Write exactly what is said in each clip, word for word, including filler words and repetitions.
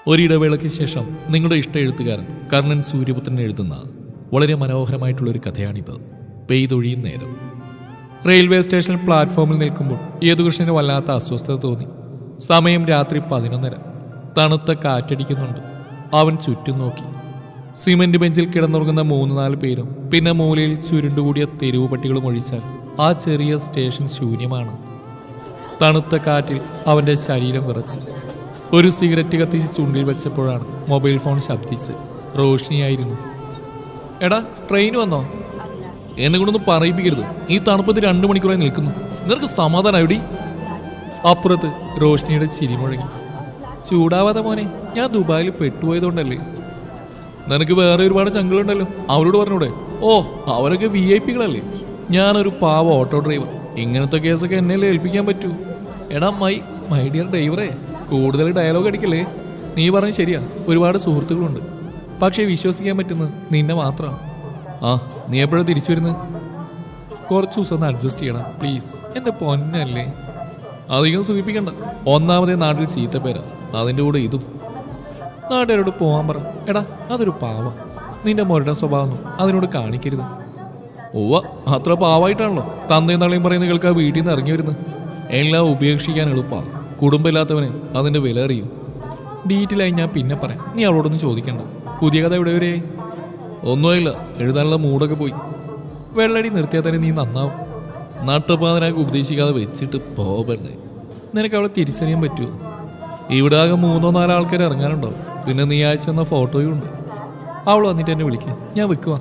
ഒരിടവേളയ്ക്ക് ശേഷം നിങ്ങളുടെ ഇഷ്ട എഴുത്തുകാരൻ കർണൻ സൂര്യപുത്രൻ എഴുതുന്ന വളരെ മനോഹരമായിട്ടുള്ളൊരു കഥയാണിത്. പെയ്തൊഴിയും നേരം. റെയിൽവേ സ്റ്റേഷനിൽ പ്ലാറ്റ്ഫോമിൽ നിൽക്കുമ്പോൾ യദുകൃഷ്ണന് വല്ലാത്ത അസ്വസ്ഥത തോന്നി. സമയം രാത്രി പതിനൊന്നര. തണുത്ത കാറ്റടിക്കുന്നുണ്ട്. അവൻ ചുറ്റും നോക്കി. സിമന്റ് ബെഞ്ചിൽ കിടന്നുറങ്ങുന്ന മൂന്ന് നാല് പേരും പിന്നെ മൂലയിൽ ചുരുണ്ടുകൂടിയ തെരുവ് പട്ടികളും ഒഴിച്ചാൽ ആ ചെറിയ സ്റ്റേഷൻ ശൂന്യമാണ്. തണുത്ത കാറ്റിൽ അവൻ്റെ ശരീരം വിറച്ചു. ഒരു സിഗരറ്റ് കത്തിച്ച് ചുണ്ടിൽ വെച്ചപ്പോഴാണ് മൊബൈൽ ഫോൺ ശബ്ദിച്ച്. റോഷ്നിയായിരുന്നു. എടാ, ട്രെയിൻ വന്നോ? എന്നെ കൊണ്ടൊന്നും പറയിപ്പിക്കരുത്. ഈ തണുപ്പത്ത് രണ്ടു മണിക്കൂറായി നിൽക്കുന്നു. നിനക്ക് സമാധാനം എവിടെ? അപ്പുറത്ത് റോഷ്നിയുടെ ചിരി മുഴങ്ങി. ചൂടാവാതെ മോനെ, ഞാൻ ദുബായിൽ പെട്ടുപോയതുകൊണ്ടല്ലേ. നിനക്ക് വേറെ ഒരുപാട് ചങ്കളുണ്ടല്ലോ, അവരോട് പറഞ്ഞൂടെ? ഓ, അവരൊക്കെ വി ഐ പികളല്ലേ. ഞാനൊരു പാവ ഓട്ടോ ഡ്രൈവർ. ഇങ്ങനത്തെ കേസൊക്കെ എന്നെയല്ലേ ഏൽപ്പിക്കാൻ പറ്റൂ. എടാ മൈ മൈ ഡിയർ ഡ്രൈവറെ, കൂടുതൽ ഡയലോഗ് അടിക്കല്ലേ. നീ പറഞ്ഞ് ശരിയാ, ഒരുപാട് സുഹൃത്തുക്കളുണ്ട്. പക്ഷേ വിശ്വസിക്കാൻ പറ്റുന്നത് നിന്നെ മാത്രമാണ്. ആ, നീ എപ്പോഴാണ് തിരിച്ചു വരുന്നത്? കുറച്ച് ദിവസം ഒന്ന് അഡ്ജസ്റ്റ് ചെയ്യണം പ്ലീസ്. എൻ്റെ പൊന്നല്ലേ. അധികം സൂചിപ്പിക്കണ്ട. ഒന്നാമതേ നാട്ടിൽ ചീത്തപ്പേരാ, അതിൻ്റെ കൂടെ ഇതും. നാട്ടുകാരോട് പോകാൻ പറ. എടാ, അതൊരു പാവം. നിന്റെ മുരട സ്വഭാവം അതിനോട് കാണിക്കരുത്. ഓവ, അത്ര പാവായിട്ടാണല്ലോ തന്തയും തള്ളയും പറയുന്ന കേൾക്കാ വീട്ടിൽ നിന്ന് ഇറങ്ങി വരുന്നത്. എല്ലാം ഉപേക്ഷിക്കാൻ എളുപ്പമാണ്. കുടുംബമില്ലാത്തവന് അതിൻ്റെ വില അറിയും. ഡീറ്റെയിലായി ഞാൻ പിന്നെ പറയാം. നീ അവളോടൊന്നും ചോദിക്കണ്ട. പുതിയ കഥ എവിടെ വരെയായി? ഒന്നുമില്ല, എഴുതാനുള്ള മൂടൊക്കെ പോയി. വെള്ളടി നിർത്തിയാൽ തന്നെ നീ നന്നാവും. നട്ടപ്പാതിനാക്കി ഉപദേശിക്കാതെ വെച്ചിട്ട് പോകണ്ടേ. നിനക്ക് അവളെ തിരിച്ചറിയാൻ പറ്റുമോ? ഇവിടെ ആകെ മൂന്നോ നാലോ ആൾക്കാർ ഇറങ്ങാനുണ്ടാവും. പിന്നെ നീ അയച്ചു തന്ന ഫോട്ടോയും ഉണ്ട്. അവൾ വന്നിട്ട് എന്നെ വിളിക്കുക. ഞാൻ വെക്കുക.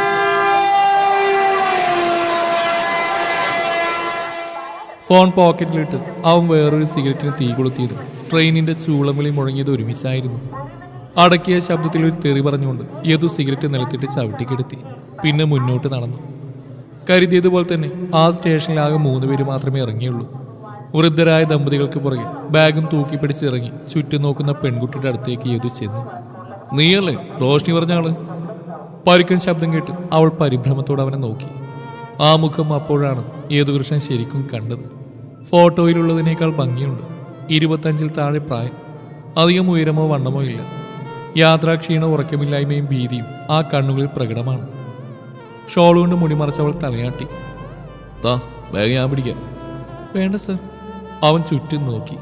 ഫോൺ പോക്കറ്റിലിട്ട് അവൻ വേറൊരു സിഗരറ്റിന് തീ കൊളുത്തിയത് ട്രെയിനിന്റെ ചൂളംവിളി മുഴങ്ങിയത് ഒരുമിച്ചായിരുന്നു. അടക്കിയ ശബ്ദത്തിൽ ഒരു തെറി പറഞ്ഞുകൊണ്ട് യദു സിഗരറ്റ് നിലത്തിട്ട് ചവിട്ടിക്കെടുത്തി. പിന്നെ മുന്നോട്ട് നടന്നു. കരുതിയതുപോലെ തന്നെ ആ സ്റ്റേഷനിലാകെ മൂന്ന് പേര് മാത്രമേ ഇറങ്ങിയുള്ളൂ. വൃദ്ധരായ ദമ്പതികൾക്ക് പുറകെ ബാഗും തൂക്കിപ്പിടിച്ച് ഇറങ്ങി ചുറ്റും നോക്കുന്ന പെൺകുട്ടിയുടെ അടുത്തേക്ക് യദു ചെന്നു. നീയല്ലേ റോഷ്നി പറഞ്ഞ ആള്? പരുക്കൻ ശബ്ദം കേട്ട് അവൾ പരിഭ്രമത്തോടെ അവനെ നോക്കി. ആ മുഖം അപ്പോഴാണ് യദുകൃഷ്ണൻ ശരിക്കും കണ്ടത്. ഫോട്ടോയിലുള്ളതിനേക്കാൾ ഭംഗിയുണ്ട്. ഇരുപത്തഞ്ചിൽ താഴെ പ്രായം. അധികം ഉയരമോ വണ്ണമോ ഇല്ല. യാത്രാക്ഷീണ ഉറക്കമില്ലായ്മയും ഭീതിയും ആ കണ്ണുകളിൽ പ്രകടമാണ്. ഷോൾ കൊണ്ട് മുടിമറച്ചവൾ തലയാട്ടി. താ ബാഗ് ഞാൻ പിടിക്കാം. വേണ്ട സർ. അവൻ ചുറ്റും നോക്കി.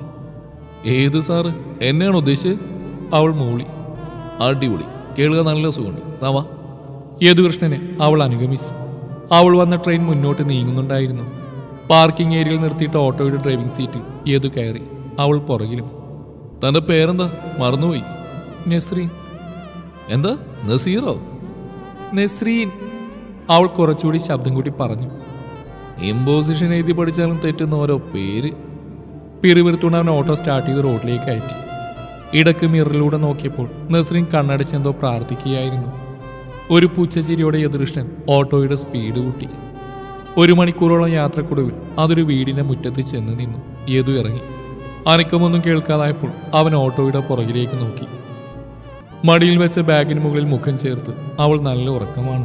ഏത് സാറ്? എന്നെയാണ് ഉദ്ദേശിച്ചത്? അവൾ മൂളി. അടിപൊളി, കേൾക്കുക നല്ല സുഖമുണ്ട്. താവാ. യദുകൃഷ്ണനെ അവൾ അനുഗമിച്ചു. അവൾ വന്ന ട്രെയിൻ മുന്നോട്ട് നീങ്ങുന്നുണ്ടായിരുന്നു. പാർക്കിംഗ് ഏരിയയിൽ നിർത്തിയിട്ട് ഓട്ടോയുടെ ഡ്രൈവിംഗ് സീറ്റിൽ യദു കയറി. അവൾ പുറകിലും. തൻ്റെ പേരെന്താ? മറന്നുപോയി. നസ്രീൻ. എന്താ? നസീറോ? നസ്രീൻ. അവൾ കുറച്ചുകൂടി ശബ്ദം കൂട്ടി പറഞ്ഞു. ഇമ്പോസിഷൻ എഴുതി പഠിച്ചാലും തെറ്റുന്ന ഓരോ പേര്. പിറുപിറുത്തുകൊണ്ട് അവൻ ഓട്ടോ സ്റ്റാർട്ട് ചെയ്ത് റോഡിലേക്ക് കയറ്റി. ഇടക്ക് മിററിലൂടെ നോക്കിയപ്പോൾ നസ്രീൻ കണ്ണടച്ചെന്തോ പ്രാർത്ഥിക്കുകയായിരുന്നു. ഒരു പുച്ഛച്ചിരിയോടെ യദുകൃഷ്ണൻ ഓട്ടോയുടെ സ്പീഡ് കൂട്ടി. ഒരു മണിക്കൂറോളം യാത്രക്കൊടുവിൽ അതൊരു വീടിന്റെ മുറ്റത്ത് ചെന്ന് നിന്നു. യദു ഇറങ്ങി. അനക്കമൊന്നും കേൾക്കാതായപ്പോൾ അവൻ ഓട്ടോയുടെ പുറകിലേക്ക് നോക്കി. മടിയിൽ വെച്ച ബാഗിന് മുകളിൽ മുഖം ചേർത്ത് അവൾ നല്ല ഉറക്കമാണ്.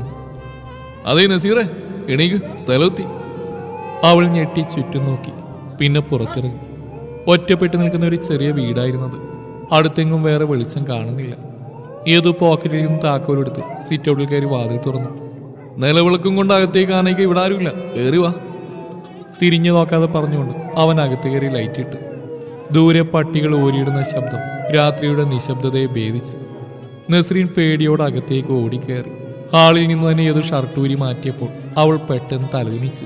അതേ നസീറേ, എണീക്ക്, സ്ഥലമെത്തി. അവൾ ഞെട്ടി ചുറ്റും നോക്കി. പിന്നെ പുറത്തിറങ്ങി. ഒറ്റപ്പെട്ട് നിൽക്കുന്ന ഒരു ചെറിയ വീടായിരുന്നത്. അടുത്തെങ്ങും വേറെ വെളിച്ചം കാണുന്നില്ല. ഏതോ പോക്കറ്റിൽ നിന്ന് താക്കോലെടുത്ത് സിറ്റ് ഔട്ടിൽ കയറി വാതിൽ തുറന്നു. നിലവിളക്കും കൊണ്ട് അകത്തേക്ക് ആനയ്ക്ക് ഇവിടെ ആരുമില്ല, കയറി വാ. തിരിഞ്ഞു നോക്കാതെ പറഞ്ഞുകൊണ്ട് അവൻ അകത്ത് കയറി ലൈറ്റ് ഇട്ടു. ദൂരെ പട്ടികൾ ഓരിയിടുന്ന ശബ്ദം രാത്രിയുടെ നിശബ്ദതയെ ഭേദിച്ചു. നസ്രീൻ പേടിയോട് അകത്തേക്ക് ഓടിക്കയറി. ഹാളിൽ നിന്ന് തന്നെ ഏതോ ഷർട്ടൂരി മാറ്റിയപ്പോൾ അവൾ പെട്ടെന്ന് തലകുനിച്ചു.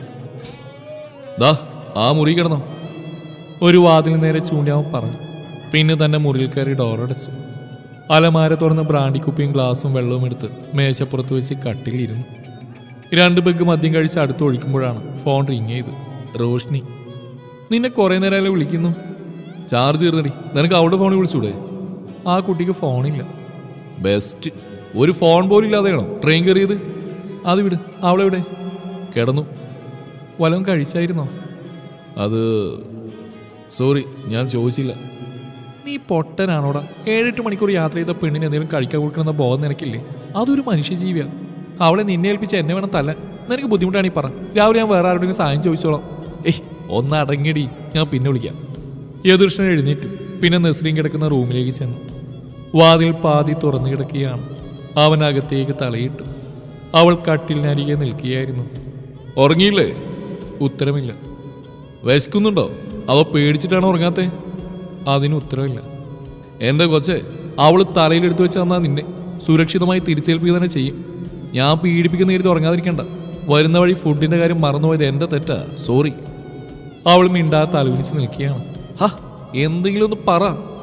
ദാ ആ മുറി കിടന്നോ? ഒരു വാതിന് നേരെ ചൂണ്ടി അവൻ പറഞ്ഞു. പിന്നെ തന്നെ മുറിയിൽ കയറി ഡോറടച്ചു. അലമാര തുറന്ന് ബ്രാൻഡിക്കുപ്പിയും ഗ്ലാസും വെള്ളവും എടുത്ത് മേശപ്പുറത്ത് വെച്ച് കട്ടിലിരുന്നു. രണ്ട് പെഗ് മദ്യം കഴിച്ച് അടുത്ത് ഒഴിക്കുമ്പോഴാണ് ഫോൺ റിങ് ചെയ്ത്. റോഷ്നി. നിന്നെ കുറെ നേരമല്ലേ വിളിക്കുന്നു. ചാർജ് തീർന്നടി. നിനക്ക് അവളുടെ ഫോണിൽ വിളിച്ചൂടെ? ആ കുട്ടിക്ക് ഫോണില്ല. ബെസ്റ്റ്. ഒരു ഫോൺ പോലും ഇല്ലാതെയാണോ ട്രെയിൻ കയറിയത്? അത് വിട്. അവളെവിടെ? കിടന്നു. വല്ലതും കഴിച്ചായിരുന്നോ? അത് സോറി, ഞാൻ ചോദിച്ചില്ല. നീ പൊട്ടനാണോടാ? ഏഴെട്ട് മണിക്കൂർ യാത്ര ചെയ്ത പെണ്ണിന് എന്തെങ്കിലും കഴിക്കാൻ കൊടുക്കണമെന്ന ബോധം നിനക്കില്ലേ? അതൊരു മനുഷ്യജീവിയാണ്. അവളെ നിന്നെ ഏൽപ്പിച്ച് എന്നെ വേണം തല്ലാൻ. നിനക്ക് ബുദ്ധിമുട്ടാണ് ഈ പറ. രാവിലെ ഞാൻ വേറെ ആരോടെങ്കിലും സഹായം ചോദിച്ചോളാം. ഏയ് ഒന്ന് അടങ്ങിയടി, ഞാൻ പിന്നെ വിളിക്കാം. യദുകൃഷ്ണൻ എഴുന്നേറ്റു. പിന്നെ നസ്രീൻ കിടക്കുന്ന റൂമിലേക്ക് ചെന്നു. വാതിൽ പാതി തുറന്നു കിടക്കുകയാണ്. അവൻ അകത്തേക്ക് തലയിട്ടു. അവൾ കട്ടിലിനരികെ നിൽക്കുകയായിരുന്നു. ഉറങ്ങിയില്ലേ? ഉത്തരമില്ല. വിശക്കുന്നുണ്ടോ? അവ പേടിച്ചിട്ടാണോ ഉറങ്ങാത്തെ? അതിന് ഉത്തരവില്ല. എൻ്റെ കൊച്ചെ, അവൾ തലയിലെടുത്ത് വെച്ച് തന്നാൽ നിന്നെ സുരക്ഷിതമായി തിരിച്ചേൽപ്പിക്കുക തന്നെ ചെയ്യും. ഞാൻ പീഡിപ്പിക്കുന്ന എഴുതി ഉറങ്ങാതിരിക്കണ്ട. വരുന്ന വഴി ഫുഡിൻ്റെ കാര്യം മറന്നുപോയത് എൻ്റെ തെറ്റാ, സോറി. അവൾ മിണ്ടാ തലവിനിച്ച് നിൽക്കുകയാണ്. ഹാ, എന്തെങ്കിലും ഒന്ന് പറ.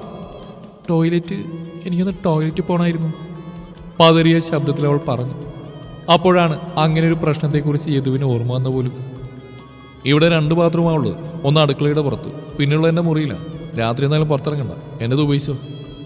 ടോയ്ലറ്റ്, എനിക്കൊന്ന് ടോയ്ലറ്റിൽ പോകണമായിരുന്നു, പതറിയ ശബ്ദത്തിൽ അവൾ പറഞ്ഞു. അപ്പോഴാണ് അങ്ങനെ ഒരു പ്രശ്നത്തെക്കുറിച്ച് യദുവിന് ഓർമ്മ വന്ന പോലും. ഇവിടെ രണ്ട് ബാത്റൂമാണ് ഉള്ളത്. ഒന്ന് അടുക്കളയുടെ പുറത്ത്, പിന്നെയുള്ള എൻ്റെ മുറിയില്ല. രാത്രി എന്നാലും പുറത്തിറങ്ങണ്ട, എന്നത് ഉപയോഗിച്ചോ.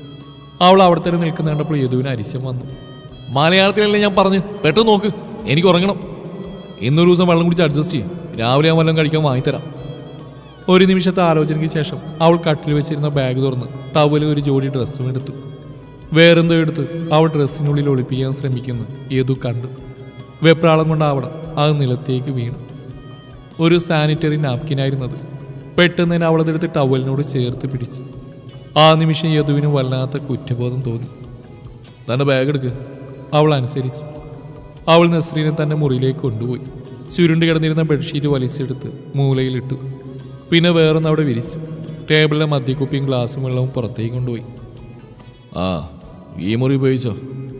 അവൾ അവിടെ തന്നെ നിൽക്കുന്ന കണ്ടപ്പോൾ യദുവിന് അരിശം വന്നു. മലയാളത്തിലല്ലേ ഞാൻ പറഞ്ഞു, പെട്ടെന്ന് നോക്ക്, എനിക്ക് ഉറങ്ങണം. ഇന്നൊരു ദിവസം വെള്ളം കുടിച്ച് അഡ്ജസ്റ്റ് ചെയ്യും. രാവിലെ ഞാൻ വല്ലതും കഴിക്കാൻ വാങ്ങിത്തരാം. ഒരു നിമിഷത്തെ ആലോചനയ്ക്ക് ശേഷം അവൾ കട്ടിൽ വെച്ചിരുന്ന ബാഗ് തുറന്ന് ടവലിൽ ഒരു ജോഡി ഡ്രസ്സും എടുത്തു. വേറെന്തോ എടുത്ത് അവൾ ഡ്രസ്സിനുള്ളിൽ ഒളിപ്പിക്കാൻ ശ്രമിക്കുന്നു യദു കണ്ടു. വെപ്രാളം കൊണ്ട് അവിടെ അത് നിലത്തേക്ക് വീണു. ഒരു സാനിറ്ററി നാപ്കിനായിരുന്നത്. പെട്ടെന്ന് തന്നെ അവളതെടുത്ത് ടവലിനോട് ചേർത്ത് പിടിച്ചു. ആ നിമിഷം യദുവിന് വല്ലാത്ത കുറ്റബോധം തോന്നി. തൻ്റെ ബാഗ് എടുക്ക്. അവൾ അനുസരിച്ചു. അവൾ നസ്രീനെ തൻ്റെ മുറിയിലേക്ക് കൊണ്ടുപോയി. ചുരുണ്ട് കിടന്നിരുന്ന ബെഡ്ഷീറ്റ് വലിച്ചെടുത്ത് മൂലയിലിട്ടു. പിന്നെ വേറൊന്ന് അവിടെ വിരിച്ചു. ടേബിളിലെ മദ്യക്കുപ്പിയും ഗ്ലാസും വെള്ളവും പുറത്തേക്ക് കൊണ്ടുപോയി. ആ, ഈ മുറി ഉപയോഗിച്ചോ?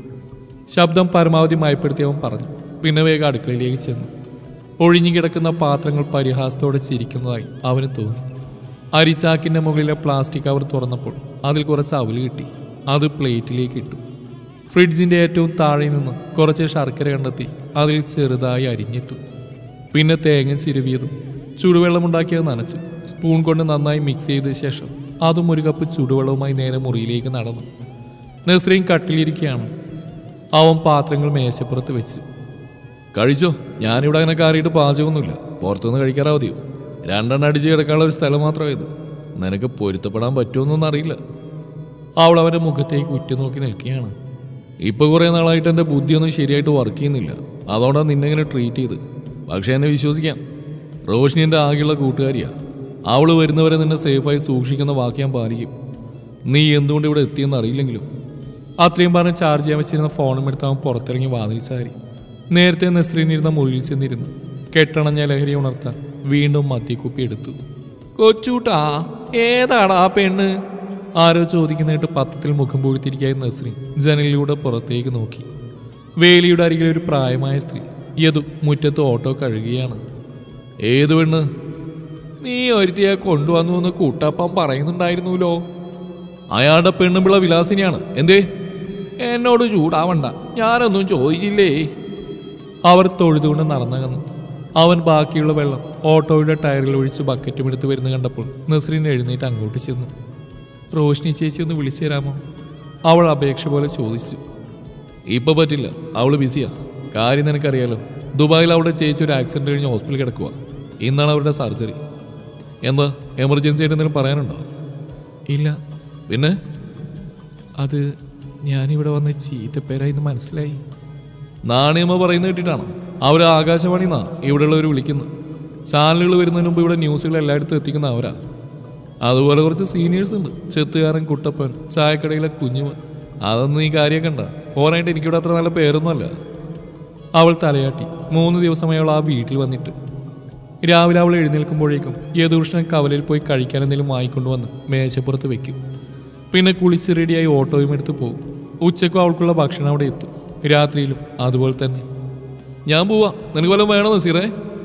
ശബ്ദം പരമാവധി മയപ്പെടുത്തി അവൻ പറഞ്ഞു. പിന്നെ വേഗം അടുക്കളയിലേക്ക് ചെന്നു. ഒഴിഞ്ഞു കിടക്കുന്ന പാത്രങ്ങൾ പരിഹാസത്തോടെ ചിരിക്കുന്നതായി അവന് തോന്നി. അരിച്ചാക്കിൻ്റെ മുകളിലെ പ്ലാസ്റ്റിക് കവർ തുറന്നപ്പോൾ അതിൽ കുറച്ച് അവല് കിട്ടി. അത് പ്ലേറ്റിലേക്ക് ഇട്ടു. ഫ്രിഡ്ജിൻ്റെ ഏറ്റവും താഴെ നിന്ന് കുറച്ച് ശർക്കര കണ്ടെത്തി അതിൽ ചെറുതായി അരിഞ്ഞിട്ടു. പിന്നെ തേങ്ങ ചിരുവിയതും ചുടുവെള്ളമുണ്ടാക്കിയത് നനച്ചു സ്പൂൺ കൊണ്ട് നന്നായി മിക്സ് ചെയ്ത ശേഷം അതും ഒരു കപ്പ് ചുടുവെള്ളവുമായി നേരെ മുറിയിലേക്ക് നടന്നു. നസ്രീൻ കട്ടിലിരിക്കുകയാണ്. അവൻ പാത്രങ്ങൾ മേശപ്പുറത്ത് വെച്ചു. കഴിച്ചോ, ഞാനിവിടെ അങ്ങനെ കയറിയിട്ട് പാചകമൊന്നുമില്ല. പുറത്തുനിന്ന് കഴിക്കാറാ മതിയോ? രണ്ടെണ്ണം അടിച്ച് കിടക്കാനുള്ള ഒരു സ്ഥലം മാത്രമേ ഇത്. നിനക്ക് പൊരുത്തപ്പെടാൻ പറ്റുമെന്നൊന്നും അറിയില്ല. അവൾ അവൻ്റെ മുഖത്തേക്ക് ഉറ്റുനോക്കി നിൽക്കുകയാണ്. ഇപ്പോൾ കുറേ നാളായിട്ട് എൻ്റെ ബുദ്ധിയൊന്നും ശരിയായിട്ട് വർക്ക് ചെയ്യുന്നില്ല. അതുകൊണ്ടാണ് നിന്നെങ്ങനെ ട്രീറ്റ് ചെയ്ത്. പക്ഷേ എന്നെ വിശ്വസിക്കാം, റോഷിനി എൻ്റെ ആകെയുള്ള കൂട്ടുകാരിയാണ്. അവൾ വരുന്നവരെ നിന്നെ സേഫായി സൂക്ഷിക്കുന്ന വാക്ക് ഞാൻ പാലിക്കും. നീ എന്തുകൊണ്ട് ഇവിടെ എത്തിയെന്ന് അറിയില്ലെങ്കിലും. അത്രയും പറഞ്ഞ് ചാർജ് ചെയ്യാൻ വെച്ചിരുന്ന ഫോണും എടുത്ത് അവൻ പുറത്തിറങ്ങി വാതിൽ ചാരി. നേരത്തെ നസ്രീനിരുന്ന മുറിയിൽ ചെന്നിരുന്നു. കെട്ടണഞ്ഞ ലഹരി ഉണർത്താൻ വീണ്ടും മദ്യക്കുപ്പി എടുത്തു. കൊച്ചൂട്ടാ, ഏതാണ് ആ പെണ്ണ്? ആരോ ചോദിക്കുന്നതായിട്ട് പത്രത്തിൽ മുഖം പൂഴ്ത്തിരിക്കായി നസ്രീൻ ജനലിലൂടെ പുറത്തേക്ക് നോക്കി. വേലിയുടെ അരികിലെ ഒരു പ്രായമായ സ്ത്രീ യദു മുറ്റത്ത് ഓട്ടോ കഴുകുകയാണ്. ഏത് പെണ്ണ്? നീ ഒരുത്തിയെ കൊണ്ടുവന്നു എന്ന് കൂട്ടപ്പം പറയുന്നുണ്ടായിരുന്നല്ലോ. അയാളുടെ പെണ്ണുപിള്ള വിലാസിനിയാണ്. എന്തേ? എന്നോട് ചൂടാവണ്ട, ഞാനൊന്നും ചോദിച്ചില്ലേ. അവർ തൊഴുതുകൊണ്ട് നടന്നകന്നു. അവൻ ബാക്കിയുള്ള വെള്ളം ഓട്ടോയുടെ ടയറിൽ ഒഴിച്ച് ബക്കറ്റും എടുത്ത് വരുന്ന കണ്ടപ്പോൾ നസ്രീൻ എഴുന്നേറ്റ് അങ്ങോട്ട് ചെന്നു. റോഷിനി ചേച്ചി ഒന്ന് വിളിച്ചു തരാമോ? അവൾ അപേക്ഷ പോലെ ചോദിച്ചു. ഇപ്പൊ പറ്റില്ല, അവള് ബിസിയാ. കാര്യം നിനക്കറിയാലോ, ദുബായിൽ അവളുടെ ചേച്ചി ഒരു ആക്സിഡന്റ് കഴിഞ്ഞ് ഹോസ്പിറ്റലിൽ കിടക്കുക. ഇന്നാണ് അവരുടെ സർജറി. എന്താ എമർജൻസി ആയിട്ട് എന്തെങ്കിലും പറയാനുണ്ടോ? ഇല്ല. പിന്നെ? അത് ഞാനിവിടെ വന്ന് ചീത്തപ്പേരായിന്ന് മനസ്സിലായി. നാണയമ്മ പറയുന്നത് കേട്ടിട്ടാണ്. അവർ ആകാശവാണിന്നാ ഇവിടെയുള്ളവർ വിളിക്കുന്നത്. ചാനലുകൾ വരുന്നതിന് മുമ്പ് ഇവിടെ ന്യൂസുകൾ എല്ലായിടത്തും എത്തിക്കുന്ന അവരാ. അതുപോലെ കുറച്ച് സീനിയേഴ്സ് ഉണ്ട്. ചെത്തുകാരൻ കുട്ടപ്പൻ, ചായക്കടയിലെ കുഞ്ഞുമൻ. അതൊന്നും നീ കാര്യമാക്കണ്ട. പോരായിട്ട് എനിക്കിവിടെ അത്ര നല്ല പേരൊന്നുമല്ല. അവൾ തലയാട്ടി. മൂന്ന് ദിവസമായി അവൾ ആ വീട്ടിൽ വന്നിട്ട്. രാവിലെ അവൾ എഴുന്നേൽക്കുമ്പോഴേക്കും യദുകൃഷ്ണൻ കവലയിൽ പോയി കഴിക്കാൻ എന്തെങ്കിലും വാങ്ങിക്കൊണ്ടുവന്ന് മേശപ്പുറത്ത് വെക്കും. പിന്നെ കുളിച്ച് റെഡിയായി ഓട്ടോയും എടുത്ത് പോകും. ഉച്ചക്കും അവൾക്കുള്ള ഭക്ഷണം അവിടെ എത്തും. രാത്രിയിലും അതുപോലെ തന്നെ. ഞാൻ പോവാ, നിനക്ക് വല്ലതും വേണോ നസീറേ?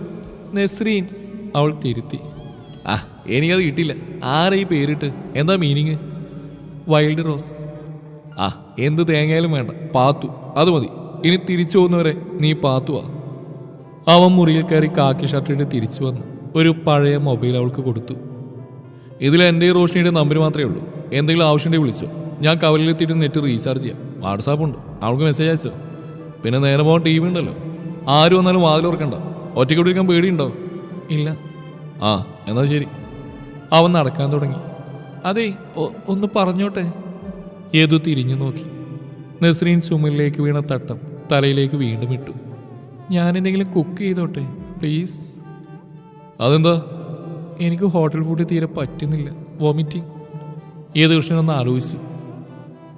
നസ്രീൻ അവൾ തിരുത്തി. ആ, എനിക്കത് കിട്ടില്ല. ആരാ ഈ പേരിട്ട്? എന്താ മീനിങ്? Wild rose. ആ, എന്ത് തേങ്ങയാലും വേണ്ട, പാത്തു അത് മതി. ഇനി തിരിച്ചു പോകുന്നവരെ നീ പാത്തുവാ. അവൻ മുറിയിൽ കയറി കാക്കി ഷർട്ടിട്ട് തിരിച്ചു വന്നു. ഒരു പഴയ മൊബൈൽ അവൾക്ക് കൊടുത്തു. ഇതിൽ എൻ്റെ റോഷിനിയുടെ നമ്പർ മാത്രമേ ഉള്ളൂ. എന്തെങ്കിലും ആവശ്യമുണ്ടെങ്കിൽ വിളിച്ചോ. ഞാൻ കവലിലെത്തിയിട്ട് നെറ്റ് റീചാർജ് ചെയ്യാം. വാട്സാപ്പ് ഉണ്ട്, അവൾക്ക് മെസ്സേജ് അയച്ചോ. പിന്നെ നേരെ പോകാൻ ടി വി ഉണ്ടല്ലോ. ആരും വന്നാലും വാതിൽ ഓർക്കണ്ട. ഒറ്റയ്ക്കൊണ്ടിരിക്കാൻ പേടിയുണ്ടോ? ഇല്ല. ആ, എന്നാൽ ശരി. അവൻ നടക്കാൻ തുടങ്ങി. അതെ, ഒന്ന് പറഞ്ഞോട്ടെ. യദു തിരിഞ്ഞു നോക്കി. നസ്രീൻ ചുമലിലേക്ക് വീണ തട്ടം തലയിലേക്ക് വീണ്ടും ഇട്ടു. ഞാൻ എന്തെങ്കിലും കുക്ക് ചെയ്തോട്ടെ പ്ലീസ്? അതെന്താ? എനിക്ക് ഹോട്ടൽ ഫുഡ് തീരെ പറ്റുന്നില്ല, വോമിറ്റിംഗ്. യദുകൃഷ്ണൻ ഒന്ന് ആലോചിച്ചു.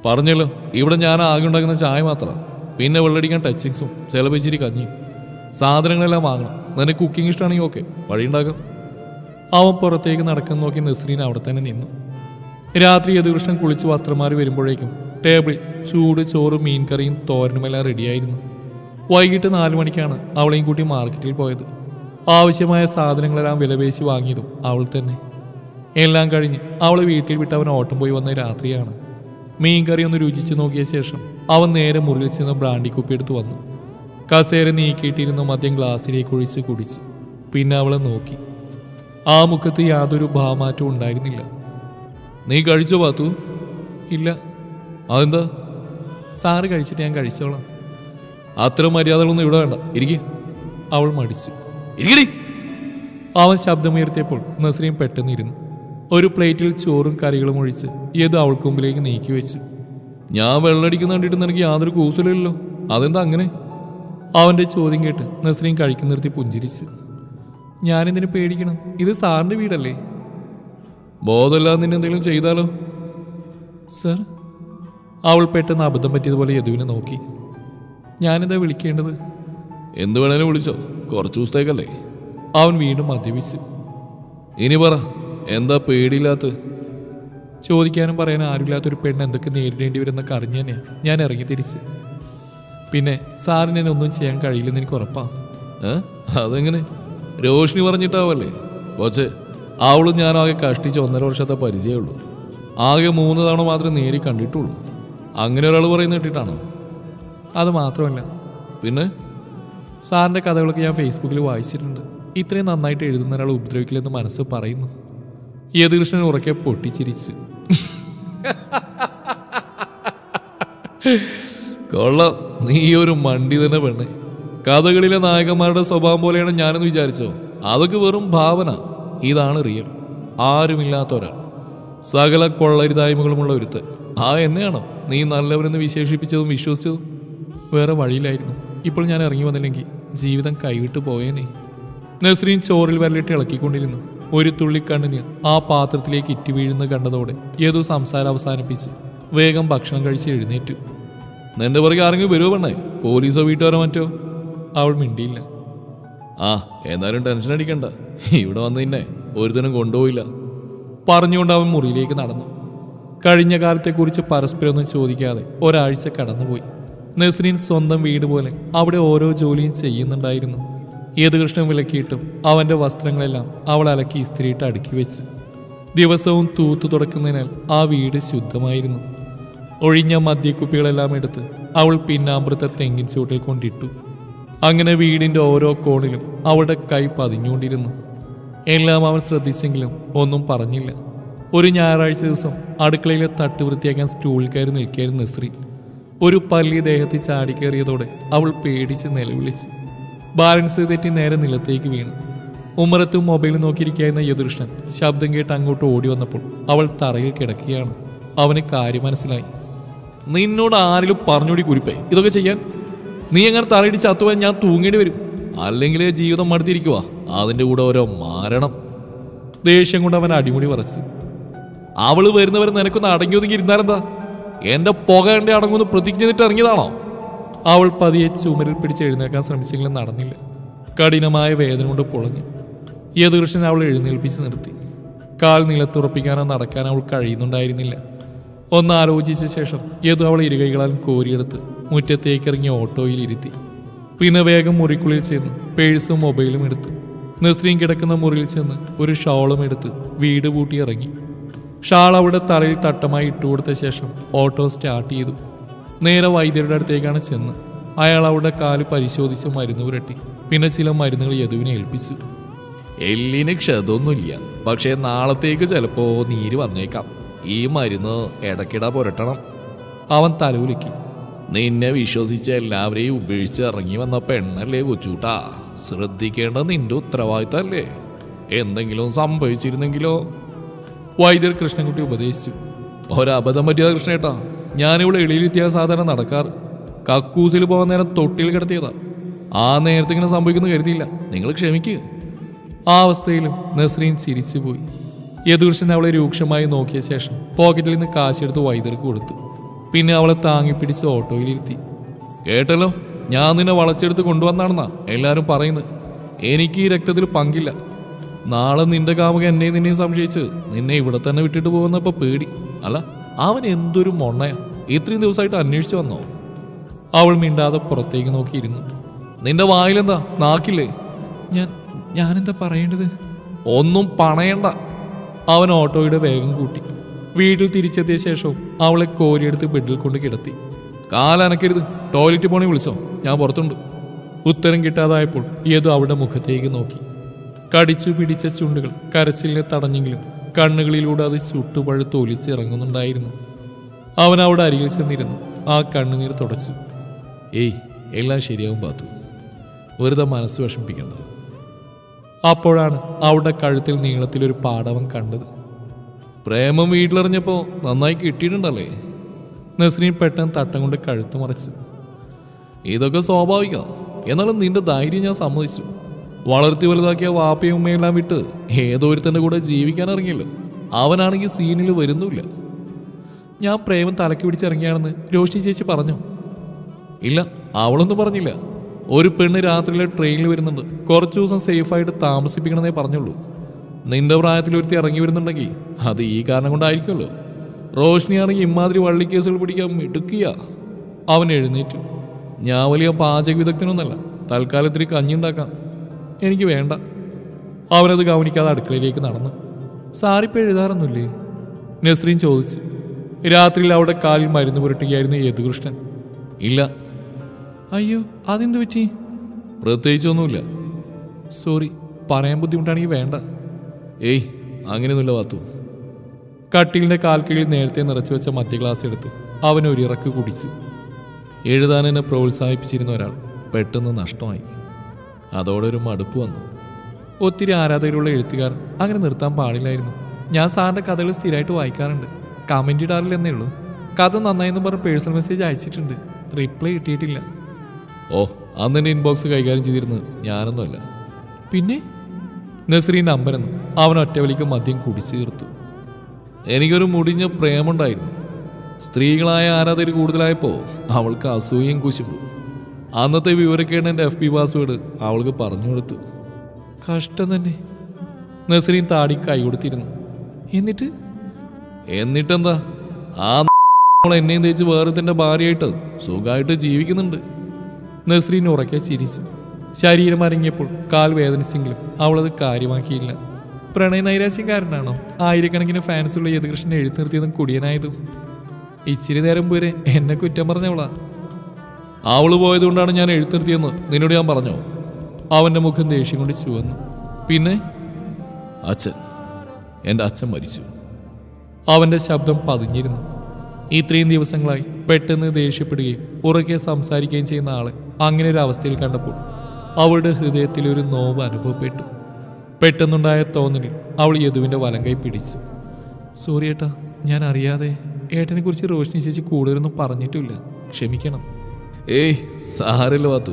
പറഞ്ഞല്ലോ, ഇവിടെ ഞാൻ ആകെ ഉണ്ടാക്കുന്ന ചായ മാത്രമാണ്. പിന്നെ വെള്ളടിക്കാൻ ടച്ചിങ്സും ചിലപ്പോൾ ഇച്ചിരി കഞ്ഞിയും. സാധനങ്ങളെല്ലാം വാങ്ങണം. നിനക്ക് കുക്കിംഗ് ഇഷ്ടമാണെങ്കിൽ ഓക്കെ, വഴിയുണ്ടാക്കാം. അവൻ പുറത്തേക്ക് നടക്കാൻ നോക്കി നസ്രീൻ അവിടെ തന്നെ നിന്നു. രാത്രി യദുകൃഷ്ണൻ കുളിച്ച് വസ്ത്രം മാറി വരുമ്പോഴേക്കും ടേബിളിൽ ചൂട് ചോറും മീൻകറിയും തോരനുമെല്ലാം റെഡിയായിരുന്നു. വൈകിട്ട് നാലു മണിക്കാണ് അവളെയും കൂട്ടി മാർക്കറ്റിൽ പോയത്. ആവശ്യമായ സാധനങ്ങളെല്ലാം വിലപേശി വാങ്ങിയതും അവൾ തന്നെ. എല്ലാം കഴിഞ്ഞ് അവൾ വീട്ടിൽ വിട്ട് അവൻ ഓട്ടം പോയി വന്ന രാത്രിയാണ്. മീൻകറി ഒന്ന് രുചിച്ച് നോക്കിയ ശേഷം അവൻ നേരെ മുറിയിൽ ചെന്ന് ബ്രാൻഡി കുപ്പി എടുത്ത് വന്നു. കസേര നീക്കിയിട്ടിരുന്ന മദ്യം ഗ്ലാസ്സിലേക്ക് ഒഴിച്ച് കുടിച്ചു. പിന്നെ അവളെ നോക്കി. ആ മുഖത്ത് യാതൊരു ഭാവമാറ്റവും ഉണ്ടായിരുന്നില്ല. നീ കഴിച്ചോ പാത്തു? ഇല്ല. അതെന്താ? സാറ് കഴിച്ചിട്ട് ഞാൻ കഴിച്ചോളാം. അത്തരം മര്യാദകളൊന്നും ഇവിടെ വേണ്ട, ഇരിക്കും. അവൾ മടിച്ചു. ഇരിക്കടി. അവൻ ശബ്ദമുയർത്തിയപ്പോൾ നസ്രീൻ പെട്ടെന്നിരുന്നു. ഒരു പ്ലേറ്റിൽ ചോറും കറികളും ഒഴിച്ച് ഏത് അവൾക്ക് മുമ്പിലേക്ക് നീക്കി വെച്ചു. ഞാൻ വെള്ളടിക്കുന്ന കണ്ടിട്ട് നിനക്ക് യാതൊരു കൂസലില്ലല്ലോ, അതെന്താ അങ്ങനെ? അവന്റെ ചോദ്യം കേട്ട് നസ്രീൻ കഴിക്കുന്ന നിർത്തി പുഞ്ചിരിച്ചു. ഞാനെന്തിനു പേടിക്കണം? ഇത് സാറിന്റെ വീടല്ലേ. ബോധമില്ലാതെ നിന്നെ എന്തെങ്കിലും ചെയ്താലോ? സർ. അവൾ പെട്ടെന്ന് അബദ്ധം പറ്റിയതുപോലെ യദുവിനെ നോക്കി. ഞാനെന്താ വിളിക്കേണ്ടത്? എന്ത് വേണേലും വിളിച്ചോ, കുറച്ചു ദിവസത്തേക്കല്ലേ. അവൻ വീണ്ടും മദ്യപിച്ചു. ഇനി പറ, എന്താ പേടിയില്ലാത്ത? ചോദിക്കാനും പറയാനും ആരുമില്ലാത്തൊരു പെണ്ണ് എന്തൊക്കെ നേരിടേണ്ടി വരുന്നൊക്കെ അറിഞ്ഞു തന്നെയാ ഞാൻ ഇറങ്ങി തിരിച്ച്. പിന്നെ സാറിന് എന്നെ ഒന്നും ചെയ്യാൻ കഴിയില്ലെന്ന് എനിക്ക് ഉറപ്പാ. ഏഹ് അതെങ്ങനെ? രോഷിനി പറഞ്ഞിട്ടാവല്ലേ? പക്ഷേ അവളും ഞാനും ആകെ കഷ്ടിച്ച് ഒന്നര വർഷത്തെ പരിചയമുള്ളൂ. ആകെ മൂന്ന് തവണ മാത്രമേ നേരി കണ്ടിട്ടുള്ളൂ. അങ്ങനെ ഒരാൾ പറയുന്ന കേട്ടിട്ടാണോ? അത് മാത്രമല്ല, പിന്നെ സാറിൻ്റെ കഥകളൊക്കെ ഞാൻ ഫേസ്ബുക്കിൽ വായിച്ചിട്ടുണ്ട്. ഇത്രയും നന്നായിട്ട് എഴുതുന്ന ഒരാൾ ഉപദ്രവിക്കില്ലെന്ന് മനസ്സ് പറയുന്നു. യദുകൃഷ്ണൻ ഉറക്കെ പൊട്ടിച്ചിരിച്ചു. കൊള്ളാം, നീ ഒരു മണ്ടി തന്നെ പെണ്ണ്. കഥകളിലെ നായകന്മാരുടെ സ്വഭാവം പോലെയാണ് ഞാനെന്ന് വിചാരിച്ചോ? അതൊക്കെ വെറും ഭാവന. ഇതാണ് റിയൽ. ആരുമില്ലാത്ത ഒരാൾ, സകല കൊള്ളരുതായ്മകളുമുള്ള ഒരുത്തൻ. ആ എന്നെയാണോ നീ നല്ലവരെന്ന് വിശേഷിപ്പിച്ചതും വിശ്വസിച്ചതും? വേറെ വഴിയിലായിരുന്നു. ഇപ്പോൾ ഞാൻ ഇറങ്ങി വന്നില്ലെങ്കിൽ ജീവിതം കൈവിട്ടു പോയേനെ. നസ്രീൻ ചോറിൽ വരലിട്ട് ഇളക്കിക്കൊണ്ടിരുന്നു. ഒരു തുള്ളി കണ്ണുനീർ ആ പാത്രത്തിലേക്ക് ഇറ്റി വീഴുന്ന കണ്ടതോടെ ഏതോ സംസാരം അവസാനിപ്പിച്ച് വേഗം ഭക്ഷണം കഴിച്ച് എഴുന്നേറ്റു. നിന്റെ പുറകെ ആരെങ്കിലും വരുമോ പെണ്ണേ? പോലീസോ വീട്ടുകാരോ മറ്റോ? അവൾ മിണ്ടിയില്ല. ആ എന്നാലും ടെൻഷൻ അടിക്കണ്ട, ഇവിടെ വന്ന് നിന്നെ ഒരുത്തനും കൊണ്ടുപോയില്ല പറഞ്ഞുകൊണ്ട് അവൻ മുറിയിലേക്ക് നടന്നു. കഴിഞ്ഞ കാലത്തെക്കുറിച്ച് പരസ്പരം ഒന്നും ചോദിക്കാതെ ഒരാഴ്ച കടന്നുപോയി. നസ്രീൻ സ്വന്തം വീട് പോലെ അവിടെ ഓരോ ജോലിയും ചെയ്യുന്നുണ്ടായിരുന്നു. യദുകൃഷ്ണൻ വിലക്കിയിട്ടും അവന്റെ വസ്ത്രങ്ങളെല്ലാം അവൾ അലക്കി ഇസ്തിരിയിട്ട് അടുക്കി വെച്ചു. ദിവസവും തൂത്തു തുടക്കുന്നതിനാൽ ആ വീട് ശുദ്ധമായിരുന്നു. ഒഴിഞ്ഞ മദ്യക്കുപ്പികളെല്ലാം എടുത്ത് അവൾ പിന്നാമ്പുറത്തെ തെങ്ങിൻ ചൂട്ടിൽ കൊണ്ടിട്ടു. അങ്ങനെ വീടിന്റെ ഓരോ കോണിലും അവളുടെ കൈ പതിഞ്ഞുകൊണ്ടിരുന്നു. എല്ലാം അവൻ ശ്രദ്ധിച്ചെങ്കിലും ഒന്നും പറഞ്ഞില്ല. ഒരു ഞായറാഴ്ച ദിവസം അടുക്കളയിലെ തട്ട് വൃത്തിയാക്കാൻ സ്റ്റൂളിൽ കയറി നിൽക്കുകയായിരുന്നു നസ്രീൻ. ഒരു പല്ലി ദേഹത്തിൽ ചാടിക്കേറിയതോടെ അവൾ പേടിച്ച് നിലവിളിച്ചു. ബാലൻസ് തെറ്റി നേരെ നിലത്തേക്ക് വീണു. ഉമ്മറത്തും മൊബൈൽ നോക്കിയിരിക്കുന്ന യദുകൃഷ്ണൻ ശബ്ദം കേട്ട് അങ്ങോട്ട് ഓടി വന്നപ്പോൾ അവൾ തറയിൽ കിടക്കുകയാണ്. അവന് കാര്യം മനസ്സിലായി. നിന്നോട് ആരെങ്കിലും പറഞ്ഞോടി കുരിപ്പേ ഇതൊക്കെ ചെയ്യാൻ? നീ എങ്ങനെ തറയിടിച്ച് ചത്തുപോയാൽ ഞാൻ തൂങ്ങേണ്ടി വരും. അല്ലെങ്കിൽ ജീവിതം മടുത്തിരിക്കുക, അതിൻ്റെ കൂടെ ഓരോ മാരണം. ദേഷ്യം കൊണ്ട് അവൻ അടിമുടി പറച്ചു. അവള് വരുന്നവരെ നിനക്കൊന്ന് അടങ്ങി ഒതുങ്ങി ഇരുന്നാലെന്താ? എന്റെ പുക എന്റെ അടങ്ങുന്ന് പ്രതിജ്ഞ ചെയ്തിട്ട് ഇറങ്ങിയതാണോ? അവൾ പതിയെ ചുമരിൽ പിടിച്ച് എഴുന്നേൽക്കാൻ ശ്രമിച്ചെങ്കിലും നടന്നില്ല. കഠിനമായ വേദന കൊണ്ട് പൊളഞ്ഞു. യദുകൃഷ്ണൻ അവൾ എഴുന്നേൽപ്പിച്ച് നിർത്തി. കാൽ നിലത്തുറപ്പിക്കാനോ നടക്കാനോ അവൾ കഴിയുന്നുണ്ടായിരുന്നില്ല. ഒന്ന് ആലോചിച്ച ശേഷം യദു അവൾ ഇരുകൈകളാൽ കോരിയെടുത്ത് മുറ്റത്തേക്കിറങ്ങിയ ഓട്ടോയിൽ ഇരുത്തി. പിന്നെ വേഗം മുറിക്കുള്ളിൽ ചെന്ന് പേഴ്സും മൊബൈലും എടുത്തു. നസ്രീൻ കിടക്കുന്ന മുറിയിൽ ചെന്ന് ഒരു ഷാളും എടുത്ത് വീട് പൂട്ടി ഇറങ്ങി. ഷാൾ അവിടെ തലയിൽ തട്ടമായി ഇട്ടുകൊടുത്ത ശേഷം ഓട്ടോ സ്റ്റാർട്ട് ചെയ്തു. നേരെ വൈദ്യരുടെ അടുത്തേക്കാണ് ചെന്ന്. അയാൾ അവിടെ കാല് പരിശോധിച്ച് മരുന്ന് പുരട്ടി. പിന്നെ ചില മരുന്നുകൾ യദുവിനെ ഏൽപ്പിച്ചു. എല്ലിന് ക്ഷതൊന്നുമില്ല, പക്ഷേ നാളത്തേക്ക് ചിലപ്പോ നീര് വന്നേക്കാം. ഈ മരുന്ന് ഇടയ്ക്കിട പുരട്ടണം. അവൻ തലവുലുക്കി. നിന്നെ വിശ്വസിച്ച് എല്ലാവരെയും ഉപേക്ഷിച്ച് ഇറങ്ങി വന്ന പെണ്ണല്ലേ കൊച്ചൂട്ടാ. ശ്രദ്ധിക്കേണ്ടത് നിന്റെ ഉത്തരവാദിത്തല്ലേ. എന്തെങ്കിലും സംഭവിച്ചിരുന്നെങ്കിലോ? വൈദ്യർ കൃഷ്ണൻകുട്ടി ഉപദേശിച്ചു. ഒരബദ്ധം പറ്റിയതാ കൃഷ്ണേട്ടാ. ഞാനിവിടെ എളിയിലെത്തിയാൽ സാധാരണ നടക്കാറ്. കക്കൂസിൽ പോകാൻ നേരം തൊട്ടിയിൽ കിടത്തിയതാ. ആ നേരത്തെ ഇങ്ങനെ സംഭവിക്കുന്നു കരുതിയില്ല. നിങ്ങൾ ക്ഷമിക്കുക. ആ അവസ്ഥയിലും നസ്രീൻ ചിരിച്ചുപോയി. യദുകൃഷ്ണൻ അവളെ രൂക്ഷമായി നോക്കിയ ശേഷം പോക്കറ്റിൽ നിന്ന് കാശെടുത്ത് വൈദ്യർക്ക് കൊടുത്തു. പിന്നെ അവളെ താങ്ങിപ്പിടിച്ച് ഓട്ടോയിലിരുത്തി. കേട്ടല്ലോ, ഞാൻ നിന്നെ വളച്ചെടുത്ത് കൊണ്ടുവന്നാണെന്നാ എല്ലാവരും പറയുന്നത്. എനിക്ക് ഈ രക്തത്തിൽ പങ്കില്ല. നാളെ നിന്റെ കാമുക എന്നെ നിന്നെയും സംശയിച്ച് നിന്നെ ഇവിടെ തന്നെ വിട്ടിട്ട് പോകുന്നപ്പോ പേടി. അല്ല, അവൻ എന്തൊരു മൊണ്ണയാ, ഇത്രയും ദിവസമായിട്ട് അന്വേഷിച്ചു വന്നോ? അവൾ മിണ്ടാതെ പുറത്തേക്ക് നോക്കിയിരുന്നു. നിന്റെ വായിലെന്താ, നാക്കില്ലേ? ഞാൻ ഞാനെന്താ പറയേണ്ടത്? ഒന്നും പണയണ്ട. അവൻ ഓട്ടോയുടെ വേഗം കൂട്ടി. വീട്ടിൽ തിരിച്ചെത്തിയ ശേഷവും അവളെ കോരിയെടുത്ത് ബെഡിൽ കൊണ്ട് കിടത്തി. കാലനക്കരുത്, ടോയ്ലറ്റ് പോണി വിളിച്ചോ, ഞാൻ പുറത്തുണ്ട്. ഉത്തരം കിട്ടാതായപ്പോൾ ഏതോ അവളുടെ മുഖത്തേക്ക് നോക്കി. കടിച്ചു പിടിച്ച ചുണ്ടുകൾ കരച്ചിലിനെ തടഞ്ഞെങ്കിലും കണ്ണുകളിലൂടെ അത് ചുട്ടുപഴുത്ത് ഒലിച്ചിറങ്ങുന്നുണ്ടായിരുന്നു. അവൻ അവിടെ അരികിൽ ചെന്നിരുന്നു. ആ കണ്ണുനീർ തുടച്ചു. ഏയ്, എല്ലാം ശരിയാവും പാത്തു, വെറുതെ മനസ്സ് വിഷമിപ്പിക്കേണ്ടത്. അപ്പോഴാണ് അവളുടെ കഴുത്തിൽ നീളത്തിലൊരു പാടവൻ കണ്ടത്. പ്രേമം വീട്ടിലെറിഞ്ഞപ്പോൾ നന്നായി കിട്ടിയിട്ടുണ്ടല്ലേ? നസ്രീൻ പെട്ടെന്ന് തട്ടം കൊണ്ട് കഴുത്ത് മറച്ചു. ഇതൊക്കെ സ്വാഭാവിക, എന്നാലും നിന്റെ ധൈര്യം ഞാൻ സമ്മതിച്ചു. വളർത്തി വലുതാക്കിയ വാപ്പയും ഉമ്മയെല്ലാം വിട്ട് ഏതോ ഒരുത്തൻ്റെ കൂടെ ജീവിക്കാൻ ഇറങ്ങിയല്ലോ. അവനാണെങ്കിൽ സീനിൽ വരുന്നില്ല. ഞാൻ പ്രേമം തലക്ക് പിടിച്ചിറങ്ങിയാണെന്ന് രോഷിനി ചേച്ചി പറഞ്ഞോ? ഇല്ല, അവളൊന്നും പറഞ്ഞില്ല. ഒരു പെണ്ണ് രാത്രിയിലെ ട്രെയിനിൽ വരുന്നുണ്ട്, കുറച്ചു ദിവസം സേഫായിട്ട് താമസിപ്പിക്കണമെന്നേ പറഞ്ഞുള്ളൂ. നിന്റെ പ്രായത്തിൽ ഒരുത്തി ഇറങ്ങി വരുന്നുണ്ടെങ്കിൽ അത് ഈ കാരണം കൊണ്ടായിരിക്കുമല്ലോ. റോഷിനിയാണെങ്കിൽ ഇമാതിരി വള്ളിക്കേസുകൾ പിടിക്കാൻ മിടുക്കിയ. അവൻ എഴുന്നേറ്റു. ഞാൻ വലിയ പാചക വിദഗ്ധനൊന്നല്ല, തൽക്കാലത്തിരി കഞ്ഞിണ്ടാക്കാം. എനിക്ക് വേണ്ട. അവനത് ഗവനിക്കാതെ അടുക്കളയിലേക്ക് നടന്നു. സാറിപ്പോൾ എഴുതാറൊന്നുമില്ലേ? നസ്രീൻ ചോദിച്ചു. രാത്രിയിൽ അവിടെ കാലിൽ മരുന്ന് പുരട്ടുകയായിരുന്നു യദുകൃഷ്ണൻ. ഇല്ല. അയ്യോ, അതെന്ത് പറ്റി? പ്രത്യേകിച്ചൊന്നുമില്ല. സോറി, പറയാൻ ബുദ്ധിമുട്ടാണെങ്കിൽ വേണ്ട. ഏയ്, അങ്ങനെയൊന്നുമില്ല വാത്തു. കട്ടിലിൻ്റെ കാൽക്കീഴിൽ നേരത്തെ നിറച്ചു വെച്ച മധ്യ ഗ്ലാസ് എടുത്ത് അവൻ ഒരിറക്ക് കുടിച്ചു. എഴുതാൻ എന്നെ പ്രോത്സാഹിപ്പിച്ചിരുന്ന ഒരാൾ പെട്ടെന്ന് നഷ്ടമായി. അതോടെ ഒരു മടുപ്പ് വന്നു. ഒത്തിരി ആരാധകരുള്ള എഴുത്തുകാരൻ അങ്ങനെ നിർത്താൻ പാടില്ലായിരുന്നു. ഞാൻ സാറിൻ്റെ കഥകൾ സ്ഥിരമായിട്ട് വായിക്കാറുണ്ട്, കമൻ്റ് ഇടാറില്ലെന്നേ ഉള്ളൂ. കഥ നന്നായെന്ന് പറഞ്ഞ് പേഴ്സണൽ മെസ്സേജ് അയച്ചിട്ടുണ്ട്, റിപ്ലൈ കിട്ടിയിട്ടില്ല. ഓ, അന്ന് എൻ്റെ ഇൻബോക്സ് കൈകാര്യം ചെയ്തിരുന്നത് ഞാനൊന്നുമല്ല. പിന്നെ? നസ്രീൻ നമ്പരെന്നു. അവൻ ഒറ്റവലിക്ക് മദ്യം കുടിച്ചു തീർത്തു. എനിക്കൊരു മുടിഞ്ഞ പ്രേമുണ്ടായിരുന്നു. സ്ത്രീകളായ ആരാധകർ കൂടുതലായപ്പോൾ അവൾക്ക് അസൂയയും കുശുമ്പും. അന്നത്തെ വിവരക്കേട് എൻ്റെ എഫ് ബി പാസ്വേഡ് അവൾക്ക് പറഞ്ഞു കൊടുത്തു. കഷ്ടം തന്നെ. നസ്രീൻ താടി കൈ കൊടുത്തിരുന്നു. എന്നിട്ട്? എന്നിട്ടെന്താ, ആ എന്നെയും തേച്ച് വേറെത്തിൻ്റെ ഭാര്യയായിട്ട് സുഖമായിട്ട് ജീവിക്കുന്നുണ്ട്. നസ്രീൻ ഉറക്കെ ചിരിച്ചു. ശരീരം അരങ്ങിയപ്പോൾ കാൽ വേദനിച്ചെങ്കിലും അവളത് കാര്യമാക്കിയില്ല. പ്രണയ നൈരാശ്യക്കാരനാണോ ആയിരക്കണക്കിന് ഫാൻസുള്ള യദുകൃഷ്ണനെ എഴുത്തി നിർത്തിയതും കുടിയനായതും? ഇച്ചിരി നേരം പോരെ എന്നെ കുറ്റം പറഞ്ഞവളാ. അവള് പോയതുകൊണ്ടാണ് ഞാൻ എഴുത്തി നിർത്തിയെന്ന് നിന്നോട് ഞാൻ പറഞ്ഞോ? അവൻ്റെ മുഖം ദേഷ്യം കൊണ്ട് ചുവന്നു. പിന്നെ? അച്ഛൻ, എൻ്റെ അച്ഛൻ മരിച്ചു. അവൻ്റെ ശബ്ദം പതിഞ്ഞിരുന്നു. ഇത്രയും ദിവസങ്ങളായി പെട്ടെന്ന് ദേഷ്യപ്പെടുകയും ഉറക്കെ സംസാരിക്കുകയും ചെയ്യുന്ന ആളെ അങ്ങനെ ഒരു അവസ്ഥയിൽ കണ്ടപ്പോൾ അവളുടെ ഹൃദയത്തിൽ ഒരു നോവ് അനുഭവപ്പെട്ടു. പെട്ടെന്നുണ്ടായ തോന്നലിൽ അവൾ യദുവിൻ്റെ വലങ്കൈ പിടിച്ചു. സോറി ഏട്ടാ, ഞാൻ അറിയാതെ ഏട്ടനെ കുറിച്ച് റോഷിനി ചേച്ചി കൂടുതലൊന്നും പറഞ്ഞിട്ടില്ല, ക്ഷമിക്കണം. ഏയ്, സാരല്ല വാത്തു.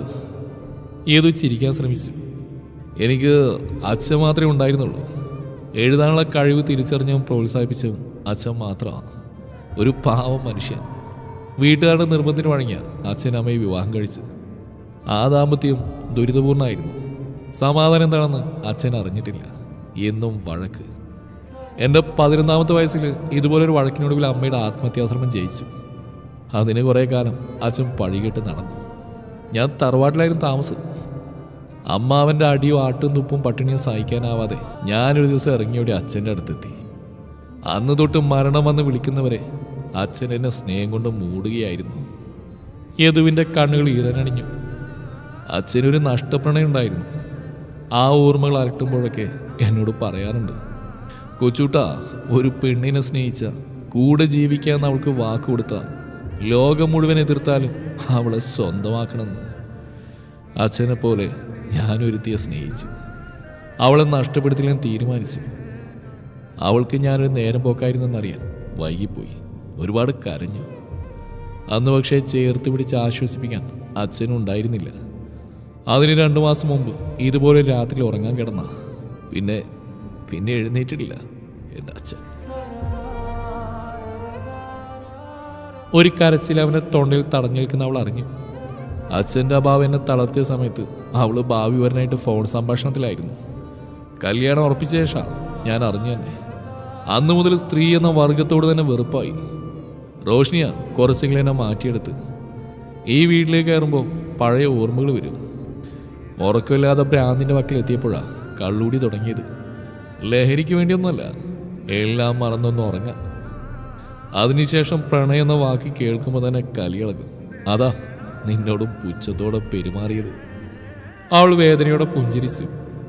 യദു ചിരിക്കാൻ ശ്രമിച്ചു. എനിക്ക് അച്ഛൻ മാത്രമേ ഉണ്ടായിരുന്നുള്ളൂ. എഴുതാനുള്ള കഴിവ് തിരിച്ചറിഞ്ഞവും പ്രോത്സാഹിപ്പിച്ചതും അച്ഛൻ മാത്രമാണ്. ഒരു പാവം മനുഷ്യൻ. വീട്ടുകാരുടെ നിർബന്ധത്തിന് വഴങ്ങിയ അച്ഛനമ്മയെ വിവാഹം കഴിച്ചു. ആ ദാമ്പത്യം ദുരിതപൂർണ്ണമായിരുന്നു. സമാധാനം എന്താണെന്ന് അച്ഛൻ അറിഞ്ഞിട്ടില്ല. എന്നും വഴക്ക്. എൻ്റെ പതിനൊന്നാമത്തെ വയസ്സിൽ ഇതുപോലൊരു വഴക്കിനൊടുവിൽ അമ്മയുടെ ആത്മഹത്യാശ്രമം ജയിച്ചു. അതിന് കുറേ കാലം അച്ഛൻ പഴികെട്ട് നടന്നു. ഞാൻ തറവാട്ടിലായിരുന്നു താമസം. അമ്മാവൻ്റെ അടിയും ആട്ടും തുപ്പും പട്ടിണിയും സഹിക്കാനാവാതെ ഞാനൊരു ദിവസം ഇറങ്ങിയോടെ അച്ഛൻ്റെ അടുത്തെത്തി. അന്ന് തൊട്ട് മരണം വന്ന് വിളിക്കുന്നവരെ അച്ഛൻ എന്നെ സ്നേഹം കൊണ്ട് മൂടുകയായിരുന്നു. യദുവിൻ്റെ കണ്ണുകൾ ഈറനണിഞ്ഞു. അച്ഛനൊരു നഷ്ടപ്രണയം ഉണ്ടായിരുന്നു. ആ ഓർമ്മകൾ അലട്ടുമ്പോഴൊക്കെ എന്നോട് പറയാറുണ്ട്, കൊച്ചൂട്ടാ, ഒരു പെണ്ണിനെ സ്നേഹിച്ച കൂടെ ജീവിക്കാമെന്ന് അവൾക്ക് വാക്ക് കൊടുത്ത ലോകം മുഴുവൻ എതിർത്താലും അവളെ സ്വന്തമാക്കണമെന്ന്. അച്ഛനെ പോലെ ഞാനൊരുത്തിയെ സ്നേഹിച്ചു. അവളെ നഷ്ടപ്പെടുത്തില്ലെന്ന് തീരുമാനിച്ചു. അവൾക്ക് ഞാനൊരു നേരം പോക്കായിരുന്നെന്നറിയാൻ വൈകിപ്പോയി. ഒരുപാട് കരഞ്ഞു. അന്ന് പക്ഷേ ചേർത്ത് പിടിച്ച് ആശ്വസിപ്പിക്കാൻ അച്ഛനും ഉണ്ടായിരുന്നില്ല. അതിന് രണ്ടു മാസം മുമ്പ് ഇതുപോലെ രാത്രി ഉറങ്ങാൻ കിടന്ന പിന്നെ പിന്നെ എഴുന്നേറ്റിട്ടില്ല എൻ്റെ അച്ഛൻ. ഒരു കരച്ചിൽ അവൻ്റെ തൊണ്ടയിൽ തടഞ്ഞു നിൽക്കുന്ന അവൾ അറിഞ്ഞു. അച്ഛൻ്റെ അഭാവം എന്നെ തളർത്തിയ സമയത്ത് അവൾ ഭാവി വരനായിട്ട് ഫോൺ സംഭാഷണത്തിലായിരുന്നു. കല്യാണം ഉറപ്പിച്ച ശേഷം ഞാൻ അറിഞ്ഞു തന്നെ. അന്നു മുതൽ സ്ത്രീ എന്ന വർഗത്തോട് തന്നെ വെറുപ്പായി. റോഷ്നിയ കുറച്ചെങ്കിലും എന്നെ മാറ്റിയെടുത്ത്. ഈ വീട്ടിലേക്ക് കയറുമ്പോൾ പഴയ ഓർമ്മകൾ വരും. ഉറക്കമില്ലാതെ ഭ്രാന്തിൻ്റെ വക്കിലെത്തിയപ്പോഴാണ് കള്ളൂടി തുടങ്ങിയത്. ലഹരിക്ക് വേണ്ടിയൊന്നുമല്ല, എല്ലാം മറന്നൊന്ന് ഉറങ്ങാം. അതിനുശേഷം പ്രണയം എന്ന വാക്ക് കേൾക്കുമ്പോൾ തന്നെ കലിയിളകും. അതാ നിന്നോടും പുച്ഛത്തോടെ പെരുമാറിയത്. അവൾ വേദനയോടെ പുഞ്ചിരിച്ചു.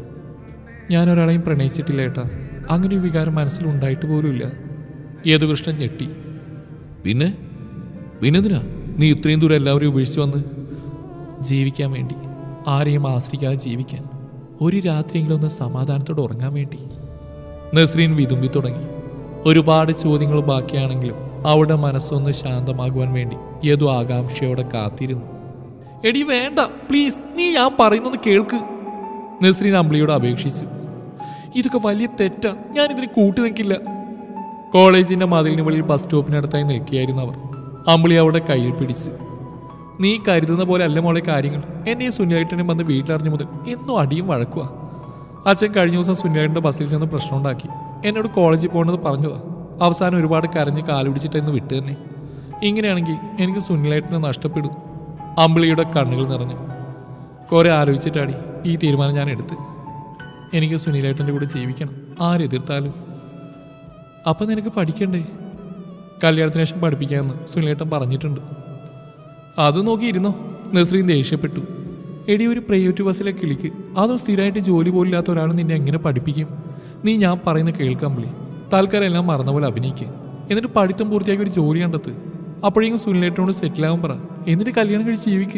ഞാനൊരാളെയും പ്രണയിച്ചിട്ടില്ല ഏട്ടാ. അങ്ങനെ ഒരു വികാരം മനസ്സിലുണ്ടായിട്ട് പോലുമില്ല. യദുകൃഷ്ണൻ ഞെട്ടി. പിന്നെ പിന്നെന്തിനാ നീ ഇത്രയും ദൂരം എല്ലാവരും ഉപേക്ഷിച്ച് വന്ന്? ജീവിക്കാൻ വേണ്ടി, ആരെയും ആശ്രയിക്കാതെ ജീവിക്കാൻ, ഒരു രാത്രിയെങ്കിലും ഒന്ന് സമാധാനത്തോടെ ഉറങ്ങാൻ വേണ്ടി. നസ്രീൻ വിതുമ്പി തുടങ്ങി. ഒരുപാട് ചോദ്യങ്ങൾ ബാക്കിയാണെങ്കിലും അവളുടെ മനസ്സൊന്ന് ശാന്തമാകുവാൻ വേണ്ടി യദു ആകാംക്ഷയോടെ കാത്തിരുന്നു. എടി വേണ്ട, പ്ലീസ്, നീ ഞാൻ പറയുന്നത് കേൾക്ക്. നസ്രീൻ അമ്പിളിയോട് അപേക്ഷിച്ചു. ഇതൊക്കെ വലിയ തെറ്റാ, ഞാനിതിന് കൂട്ടി നിൽക്കില്ല. കോളേജിന്റെ മതിലിന് വെളിയിൽ ബസ് സ്റ്റോപ്പിനടുത്തായി നിൽക്കുകയായിരുന്നു അവർ. അമ്പിളി അവളുടെ കയ്യിൽ പിടിച്ചു. നീ കരുതുന്ന പോലെ അല്ല മോളെ കാര്യങ്ങൾ. എന്നെ സുനിലേട്ടനും വന്ന് വീട്ടിലറിഞ്ഞു മുതൽ എന്നും അടിയും വഴക്കുക. അച്ഛൻ കഴിഞ്ഞ ദിവസം സുനിലേട്ടൻ്റെ ബസ്സിൽ ചെന്ന് പ്രശ്നം ഉണ്ടാക്കി. എന്നോട് കോളേജിൽ പോകണമെന്ന് പറഞ്ഞതാ. അവസാനം ഒരുപാട് കരഞ്ഞ് കാലുപിടിച്ചിട്ടെന്ന് വിട്ടു തന്നെ. ഇങ്ങനെയാണെങ്കിൽ എനിക്ക് സുനിലേട്ടനെ നഷ്ടപ്പെടും. അമ്പിളിയുടെ കണ്ണുകൾ നിറഞ്ഞു. കുറെ ആലോചിച്ചിട്ടാടി ഈ തീരുമാനം ഞാൻ എടുത്ത്. എനിക്ക് സുനിലേട്ടൻ്റെ കൂടെ ജീവിക്കണം, ആരെതിർത്താലും. അപ്പം നിനക്ക് പഠിക്കണ്ടേ? കല്യാണത്തിന് ശേഷം പഠിപ്പിക്കാമെന്ന് സുനിലേട്ടൻ പറഞ്ഞിട്ടുണ്ട്. അത് നോക്കിയിരുന്നോ? നസ്രീൻ ദേഷ്യപ്പെട്ടു. എടി, ഒരു പ്രൈവറ്റ് ബസ്സിലെ കിളിക്ക്, അതോ സ്ഥിരമായിട്ട് ജോലി പോലില്ലാത്ത ഒരാൾ നിന്നെ എങ്ങനെ പഠിപ്പിക്കും? നീ ഞാൻ പറയുന്ന കേൾക്കാമ്പിളി. തൽക്കാലം എല്ലാം മറന്ന പോലെ അഭിനയിക്കുക. എന്നിട്ട് പഠിത്തം പൂർത്തിയാക്കി ഒരു ജോലി കണ്ടെത്ത്. അപ്പോഴേക്കും സുനിലേട്ടനോട് സെറ്റിലാവാൻ പറ. എന്നിട്ട് കല്യാണം കഴിച്ച് ജീവിക്ക്.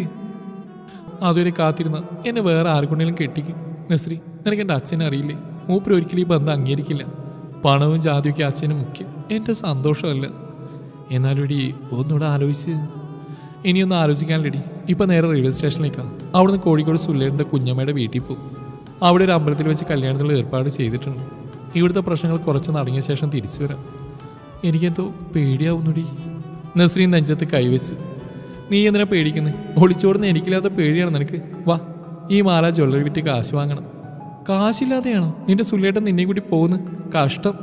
അതുവരെ കാത്തിരുന്ന എന്നെ വേറെ ആർക്കൊണ്ടെങ്കിലും കെട്ടിക്കും. നസ്രി, നിനക്ക് എൻ്റെ അച്ഛനെ അറിയില്ലേ? മൂപ്പര് ഒരിക്കലും ഈ ബന്ധം അംഗീകരിക്കില്ല. പണവും ജാതിയൊക്കെ അച്ഛന് മുഖ്യം, എൻ്റെ സന്തോഷമല്ല. എന്നാലും എടി, ഒന്നുകൂടെ ആലോചിച്ച്. ഇനിയൊന്നും ആലോചിക്കാനില്ലടി. ഇപ്പം നേരെ റെയിൽവേ സ്റ്റേഷനിലേക്കാണ്. അവിടുന്ന് കോഴിക്കോട് സുല്ലേട്ടൻ്റെ കുഞ്ഞമ്മയുടെ വീട്ടിൽ പോകും. അവിടെ ഒരു അമ്പലത്തിൽ വെച്ച് കല്യാണത്തിനുള്ള ഏർപ്പാട് ചെയ്തിട്ടുണ്ട്. ഇവിടുത്തെ പ്രശ്നങ്ങൾ കുറച്ച് നടങ്ങിയ ശേഷം തിരിച്ചു വരാം. എനിക്കെന്തോ പേടിയാവുന്നുടി. നസ്രീൻ നെഞ്ചത്ത് കൈവച്ചു. നീ എന്തിനാ പേടിക്കുന്നത്? ഒളിച്ചോടുന്ന എനിക്കില്ലാത്ത പേടിയാണ് നിനക്ക്. വാ, ഈ മാല ജ്വല്ലറി വിറ്റ് കാശ് വാങ്ങണം. കാശില്ലാതെയാണോ നിന്റെ സുല്ലേട്ടൻ നിന്നെ കൂടി പോകുന്നു? കഷ്ടം.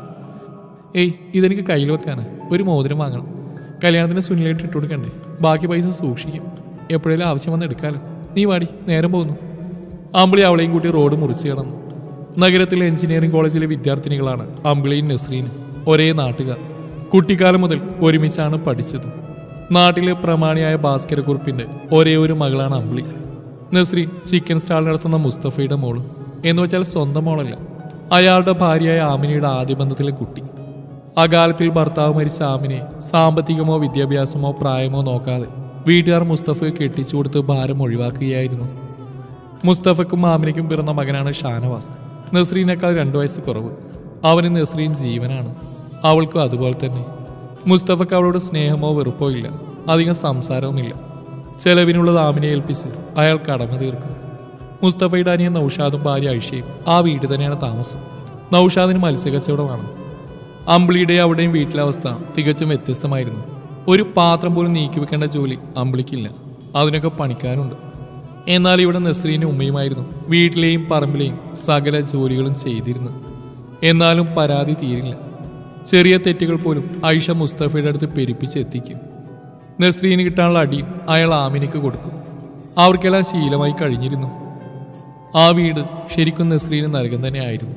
ഏയ്, ഇതെനിക്ക് കയ്യിൽ വെക്കാനാ. ഒരു മോതിരം വാങ്ങണം. കല്യാണത്തിന് സുനിലേട്ട് ഇട്ട് കൊടുക്കണ്ടേ? ബാക്കി പൈസ സൂക്ഷിക്കും, എപ്പോഴേലും ആവശ്യം വന്ന് എടുക്കാലോ. നീ വാടി, നേരം പോകുന്നു. അമ്പിളി അവളെയും കൂട്ടി റോഡ് മുറിച്ച് കിടന്നു. നഗരത്തിലെ എഞ്ചിനീയറിംഗ് കോളേജിലെ വിദ്യാർത്ഥിനികളാണ് അമ്പിളിയും നസ്രീനും. ഒരേ നാട്ടുകാർ. കുട്ടിക്കാലം മുതൽ ഒരുമിച്ചാണ് പഠിച്ചത്. നാട്ടിലെ പ്രമാണിയായ ഭാസ്കരക്കുറുപ്പിന്റെ ഒരേ ഒരു മകളാണ് അമ്പിളി. നസ്രീൻ ചിക്കൻ സ്റ്റാൾ നടത്തുന്ന മുസ്തഫയുടെ മോളും. എന്ന് വെച്ചാൽ സ്വന്തം മോളല്ല, അയാളുടെ ഭാര്യയായ ആമിനയുടെ ആദ്യ ബന്ധത്തിലെ കുട്ടി. അകാലത്തിൽ ഭർത്താവ് മരിച്ച ആമിനെ സാമ്പത്തികമോ വിദ്യാഭ്യാസമോ പ്രായമോ നോക്കാതെ വീട്ടുകാർ മുസ്തഫയെ കെട്ടിച്ചു കൊടുത്ത് ഭാരം ഒഴിവാക്കുകയായിരുന്നു. മുസ്തഫക്കും ആമിനയ്ക്കും പിറന്ന മകനാണ് ഷാനവാസ്. നസ്രീനേക്കാൾ രണ്ടു വയസ്സ് കുറവ്. അവന് നസ്രീൻ ജീവനാണ്. അവൾക്കും അതുപോലെ തന്നെ. മുസ്തഫക്ക് അവളോട് സ്നേഹമോ വെറുപ്പോ ഇല്ല, അധികം സംസാരവുമില്ല. ചെലവിനുള്ളത് ആമിനെ ഏൽപ്പിച്ച് അയാൾ കടമ തീർക്കും. മുസ്തഫയുടെ അനിയൻ നൗഷാദും ഭാര്യ ഐഷയും ആ വീട് തന്നെയാണ് താമസം. നൗഷാദിന് മത്സ്യക്കച്ചവടമാണ്. അമ്പിളിയുടെ അവിടെയും വീട്ടിലെ അവസ്ഥ തികച്ചും വ്യത്യസ്തമായിരുന്നു. ഒരു പാത്രം പോലും നീക്കി വെക്കേണ്ട ജോലി അമ്പിളിക്കില്ല. അതിനൊക്കെ പണിക്കാരുണ്ട്. എന്നാൽ ഇവിടെ നസ്രീനും ഉമ്മയുമായിരുന്നു വീട്ടിലെയും പറമ്പിലെയും സകല ജോലികളും ചെയ്തിരുന്നു. എന്നാലും പരാതി തീരില്ല. ചെറിയ തെറ്റുകൾ പോലും ഐഷ മുസ്തഫയുടെ അടുത്ത് പെരുപ്പിച്ചെത്തിക്കും. നസ്രീന് കിട്ടാനുള്ള അടിയും അയാൾ ആമിനയ്ക്ക് കൊടുക്കും. അവർക്കെല്ലാം ശീലമായി കഴിഞ്ഞിരുന്നു. ആ വീട് ശരിക്കും നസ്രീന് നരകം തന്നെയായിരുന്നു.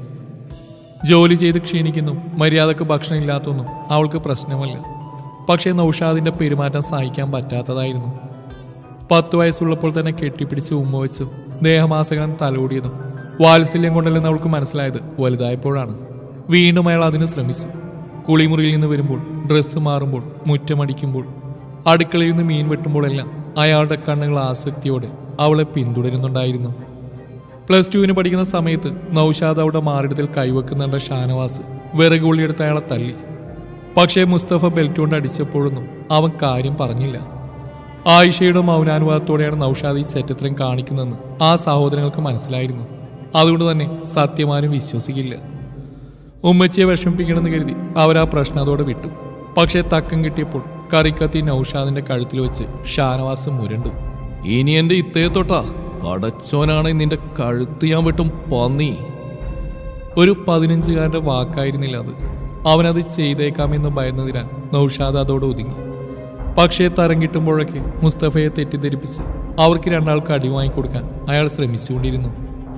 ജോലി ചെയ്ത് ക്ഷീണിക്കുന്നു, മര്യാദക്ക് ഭക്ഷണം ഇല്ലാത്തൊന്നും അവൾക്ക് പ്രശ്നമല്ല. പക്ഷേ നൗഷാദിന്റെ പെരുമാറ്റം സഹിക്കാൻ പറ്റാത്തതായിരുന്നു. പത്ത് വയസ്സുള്ളപ്പോൾ തന്നെ കെട്ടിപ്പിടിച്ച് ഉമ്മ വെച്ചും ദേഹമാസകലം തലോടിയതും വാത്സല്യം കൊണ്ടല്ലെന്ന് അവൾക്ക് മനസ്സിലായത് വലുതായപ്പോഴാണ്. വീണ്ടും അയാൾ അതിന് ശ്രമിച്ചു. കുളിമുറിയിൽ നിന്ന് വരുമ്പോൾ, ഡ്രസ്സ് മാറുമ്പോൾ, മുറ്റമടിക്കുമ്പോൾ, അടുക്കളയിൽ നിന്ന് മീൻ വെട്ടുമ്പോഴെല്ലാം അയാളുടെ കണ്ണുകൾ ആസക്തിയോടെ അവളെ പിന്തുടരുന്നുണ്ടായിരുന്നു. പ്ലസ് ടുവിന് പഠിക്കുന്ന സമയത്ത് നൗഷാദ് അവിടെ മാറിടത്തിൽ കൈവെക്കുന്നുണ്ട ഷാനവാസ് വിറകുള്ളിയെടുത്ത് അയാളെ തല്ലി. പക്ഷേ മുസ്തഫ ബെൽറ്റ് കൊണ്ട് അടിച്ചപ്പോഴൊന്നും അവൻ കാര്യം പറഞ്ഞില്ല. ആയിഷയുടെ മൗനാനുവാദത്തോടെയാണ് നൗഷാദ് ഈ സെറ്റത്രം കാണിക്കുന്നതെന്ന് ആ സഹോദരങ്ങൾക്ക് മനസ്സിലായിരുന്നു. അതുകൊണ്ട് തന്നെ സത്യമാനും വിശ്വസിക്കില്ല. ഉമ്മച്ചിയെ വിഷമിപ്പിക്കണമെന്ന് കരുതി അവരാ പ്രശ്നം അതോടെ വിട്ടു. പക്ഷേ തക്കം കിട്ടിയപ്പോൾ കറിക്കത്തി നൌഷാദിന്റെ കഴുത്തിൽ വെച്ച് ഷാനവാസ് മുരണ്ടു. ഇനി എന്റെ ഇത്തയെ തൊട്ടാ പടച്ചോനാണ് നിന്റെ കഴുത്ത് ഞാൻ വെട്ടും പന്നി. ഒരു പതിനഞ്ചുകാരന്റെ വാക്കായിരുന്നില്ല അത്. അവനത് ചെയ്തേക്കാമെന്ന് ഭയന്നതിനാൽ നൌഷാദ് അതോടെ ഒതുങ്ങി. പക്ഷേ തരം കിട്ടുമ്പോഴൊക്കെ മുസ്തഫയെ തെറ്റിദ്ധരിപ്പിച്ച് അവർക്ക് രണ്ടാൾക്ക് അടി വാങ്ങിക്കൊടുക്കാൻ അയാൾ ശ്രമിച്ചുകൊണ്ടിരുന്നു.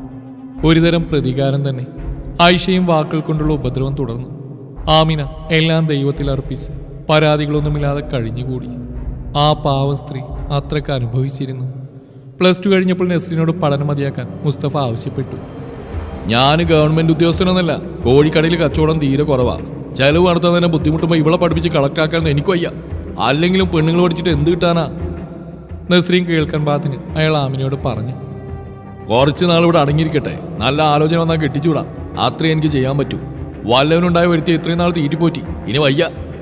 ഒരുതരം പ്രതികാരം തന്നെ. ആയിഷയും വാക്കുകൾ കൊണ്ടുള്ള ഉപദ്രവം തുടർന്നു. ആമിന എല്ലാം ദൈവത്തിൽ അർപ്പിച്ച് പരാതികളൊന്നുമില്ലാതെ കഴിഞ്ഞുകൂടി. ആ പാവം സ്ത്രീ അത്രയ്ക്ക് അനുഭവിച്ചിരുന്നു. പ്ലസ് ടു കഴിഞ്ഞപ്പോൾ നസ്രീനോട് പഠനം മതിയാക്കാൻ മുസ്തഫ ആവശ്യപ്പെട്ടു. ഞാൻ ഗവൺമെന്റ് ഉദ്യോഗസ്ഥനൊന്നല്ല, കോഴിക്കടയിൽ കച്ചവടം തീരെ കുറവാ. ചെലവ് നടത്താൻ തന്നെ ബുദ്ധിമുട്ടുമ്പോൾ ഇവളെ പഠിപ്പിച്ച് കളക്ടാക്കാൻ എനിക്ക് വയ്യ. അല്ലെങ്കിലും പെണ്ണുങ്ങൾ പഠിച്ചിട്ട് എന്ത് കിട്ടാനാ? നസ്രീൻ കേൾക്കാൻ പാകത്തിന് അയാൾ ആമിനയോട് പറഞ്ഞു. കുറച്ച് നാൾ ഇവിടെ അടങ്ങിയിരിക്കട്ടെ, നല്ല ആലോചന വന്നാൽ കെട്ടിച്ചൂടാം. അത്രേ എനിക്ക് ചെയ്യാൻ പറ്റൂ. വല്ലവനുണ്ടായ വരുത്തി ഇത്രയും നാൾ തീറ്റിപ്പോറ്റി, ഇനി വയ്യ.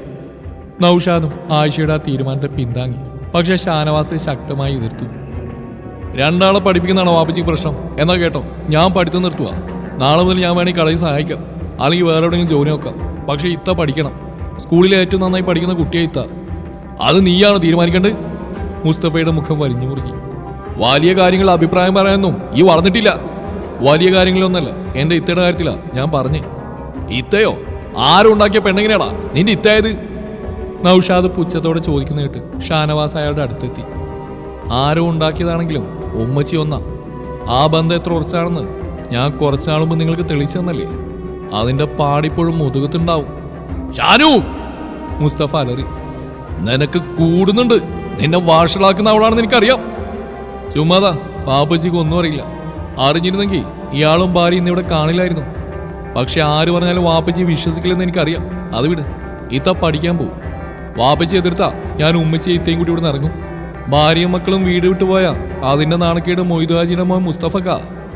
നൌഷാദും ആയിഷയുടെ ആ തീരുമാനത്തെ പിന്താങ്ങി. പക്ഷെ ഷാനവാസ് ശക്തമായി എതിർത്തു. രണ്ടാളെ പഠിപ്പിക്കുന്നതാണോ വാപ്പച്ചിക്ക് പ്രശ്നം? എന്നാ കേട്ടോ, ഞാൻ പഠിത്തം നിർത്തുക. നാളെ മുതൽ ഞാൻ വേണമെങ്കിൽ കളയിൽ സഹായിക്കാം, അല്ലെങ്കിൽ വേറെ എവിടെയെങ്കിലും ജോലി നോക്കാം. പക്ഷെ ഇത്ത പഠിക്കണം. സ്കൂളിലെ ഏറ്റവും നന്നായി പഠിക്കുന്ന കുട്ടിയെ ഇത്ത. അത് നീയാണോ തീരുമാനിക്കേണ്ടത്? മുസ്തഫയുടെ മുഖം വലിഞ്ഞു മുറുകി. വലിയ കാര്യങ്ങൾ അഭിപ്രായം പറയാനൊന്നും ഈ വളർന്നിട്ടില്ല. വലിയ കാര്യങ്ങളൊന്നല്ല, എന്റെ ഇത്തയുടെ കാര്യത്തിലാ ഞാൻ പറഞ്ഞേ. ഇത്തയോ? ആരും ഉണ്ടാക്കിയ പെണ്ണെങ്ങനെയാടാ നിന്റെ ഇത്തായത്? നൌഷാദ് പുച്ഛത്തോടെ ചോദിക്കുന്ന കേട്ട് ഷാനവാസ് അയാളുടെ അടുത്തെത്തി. ആരോ ഉണ്ടാക്കിയതാണെങ്കിലും ഉമ്മച്ചി ഒന്നാ. ആ ബന്ധം എത്ര ഉറച്ചാണെന്ന് ഞാൻ കുറച്ചാളുമ്പ് നിങ്ങൾക്ക് തെളിച്ചു തന്നല്ലേ. അതിന്റെ പാടിപ്പോഴും മുതുകത്തുണ്ടാവും. ഷാനു! മുസ്തഫ അലറി. നിനക്ക് കൂടുന്നുണ്ട്. നിന്നെ വാഷളാക്കുന്ന അവളാണെന്ന് എനിക്കറിയാം. ചുമ്മാതാ, പാപ്പച്ചിക്ക് ഒന്നും അറിയില്ല. അറിഞ്ഞിരുന്നെങ്കിൽ ഇയാളും ഭാര്യ ഇന്നിവിടെ കാണില്ലായിരുന്നു. പക്ഷെ ആര് പറഞ്ഞാലും വാപ്പച്ചി വിശ്വസിക്കില്ലെന്ന് എനിക്കറിയാം. അത് വിട്, ഇത്ത പഠിക്കാൻ പോവും. വാപ്പച്ചി എതിർത്താ ഞാൻ ഉമ്മച്ചിയെ ഇത്തയും കൂടി ഇവിടെ ഇറങ്ങും. ഭാര്യയും മക്കളും വീട് വിട്ടുപോയാ അതിന്റെ നാണക്കേട് മൊയ്തുഹാജിയുടെ മോൻ മുസ്തഫക്ക.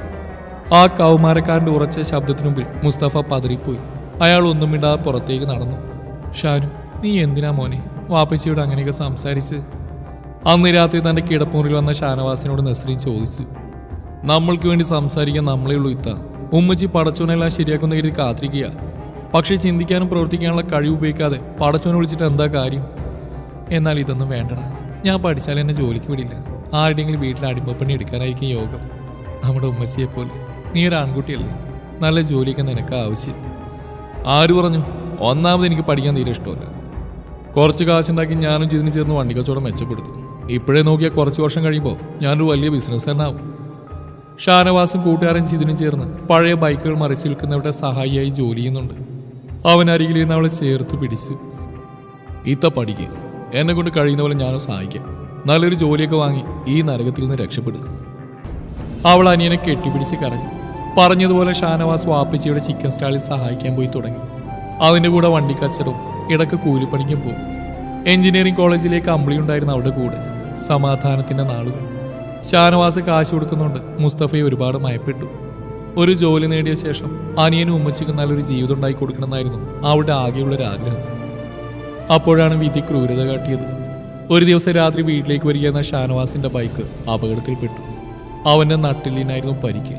ആ കൗമാരക്കാരന്റെ ഉറച്ച ശബ്ദത്തിനു മുമ്പിൽ മുസ്തഫ പതറിപ്പോയി. അയാൾ ഒന്നും മിണ്ടാതെ പുറത്തേക്ക് നടന്നു. ഷാനു, നീ എന്തിനാ മോനെ വാപ്പച്ചിയോട് അങ്ങനെയൊക്കെ സംസാരിച്ച്? അന്ന് രാത്രി തന്റെ കിടപ്പൂരിൽ വന്ന ഷാനവാസിനോട് നസ്രീൻ ചോദിച്ചു. നമ്മൾക്ക് വേണ്ടി സംസാരിക്കാൻ നമ്മളേ ഉള്ളൂ ഇത്ത. ഉമ്മച്ചി പടച്ചോനെല്ലാം ശരിയാക്കുന്ന കരുതി കാത്തിരിക്കുക. പക്ഷെ ചിന്തിക്കാനും പ്രവർത്തിക്കാനുള്ള കഴിവ് ഉപയോഗിക്കാതെ പടച്ചോനെ വിളിച്ചിട്ട് എന്താ കാര്യം? എന്നാൽ ഇതൊന്നും വേണ്ടടാ. ഞാൻ പഠിച്ചാൽ എന്നെ ജോലിക്ക് വിടില്ല. ആരുടെയെങ്കിലും വീട്ടിൽ അടിമപ്പണി എടുക്കാനായിരിക്കും യോഗം. നമ്മുടെ ഉമ്മച്ചിയെപ്പോലെ. നീ ഒരു ആൺകുട്ടിയല്ലേ, നല്ല ജോലിയൊക്കെ നിനക്ക് ആവശ്യം. ആര് പറഞ്ഞു? ഒന്നാമത് എനിക്ക് പഠിക്കാൻ തീരെ ഇഷ്ടമല്ല. കുറച്ച് കാശുണ്ടാക്കി ഞാനും ജിതിന് ചേർന്ന് വണ്ടി കച്ചവടം മെച്ചപ്പെടുത്തും. ഇപ്പോഴേ നോക്കിയാൽ കുറച്ച് വർഷം കഴിയുമ്പോൾ ഞാനൊരു വലിയ ബിസിനസ് തന്നെ ആവും. ഷാനവാസും കൂട്ടുകാരൻ ജിതിനും ചേർന്ന് പഴയ ബൈക്കുകൾ മറിച്ച് വിൽക്കുന്നവരുടെ സഹായിയായി ജോലി ചെയ്യുന്നുണ്ട്. അവൻ അരികിലിരുന്ന് അവളെ ചേർത്ത് പിടിച്ചു. ഇത്ത പഠിക്കുക, എന്നെ കൊണ്ട് കഴിയുന്ന പോലെ ഞാനും സഹായിക്കാം. നല്ലൊരു ജോലിയൊക്കെ വാങ്ങി ഈ നരകത്തിൽ നിന്ന് രക്ഷപ്പെടുക. അവൾ അനിയനെ കെട്ടിപ്പിടിച്ച് കറങ്ങി. പറഞ്ഞതുപോലെ ഷാനവാസ് വാപ്പച്ചിയുടെ ചിക്കൻ സ്റ്റാളിൽ സഹായിക്കാൻ പോയി തുടങ്ങി. അതിൻ്റെ കൂടെ വണ്ടിക്കച്ചടവും ഇടക്ക് കൂലിപ്പണിക്കും പോകും. എഞ്ചിനീയറിംഗ് കോളേജിലേക്ക് അമ്പിളി ഉണ്ടായിരുന്ന അവിടെ കൂടെ. സമാധാനത്തിന്റെ നാളുകൾ. ഷാനവാസ് കാശ് കൊടുക്കുന്നുണ്ട് മുസ്തഫയെ ഒരുപാട് മയപ്പെട്ടു. ഒരു ജോലി നേടിയ ശേഷം അനിയനും ഉമ്മച്ചിക്കും നല്ലൊരു ജീവിതം ഉണ്ടായി കൊടുക്കണമെന്നായിരുന്നു അവളുടെ ആകെയുള്ളൊരു ആഗ്രഹം. അപ്പോഴാണ് വിധി ക്രൂരത കാട്ടിയത്. ഒരു ദിവസം രാത്രി വീട്ടിലേക്ക് വരികയെന്ന ഷാനവാസിന്റെ ബൈക്ക് അപകടത്തിൽപ്പെട്ടു. അവന്റെ നട്ടിലിനായിരുന്നു പരിക്ക്.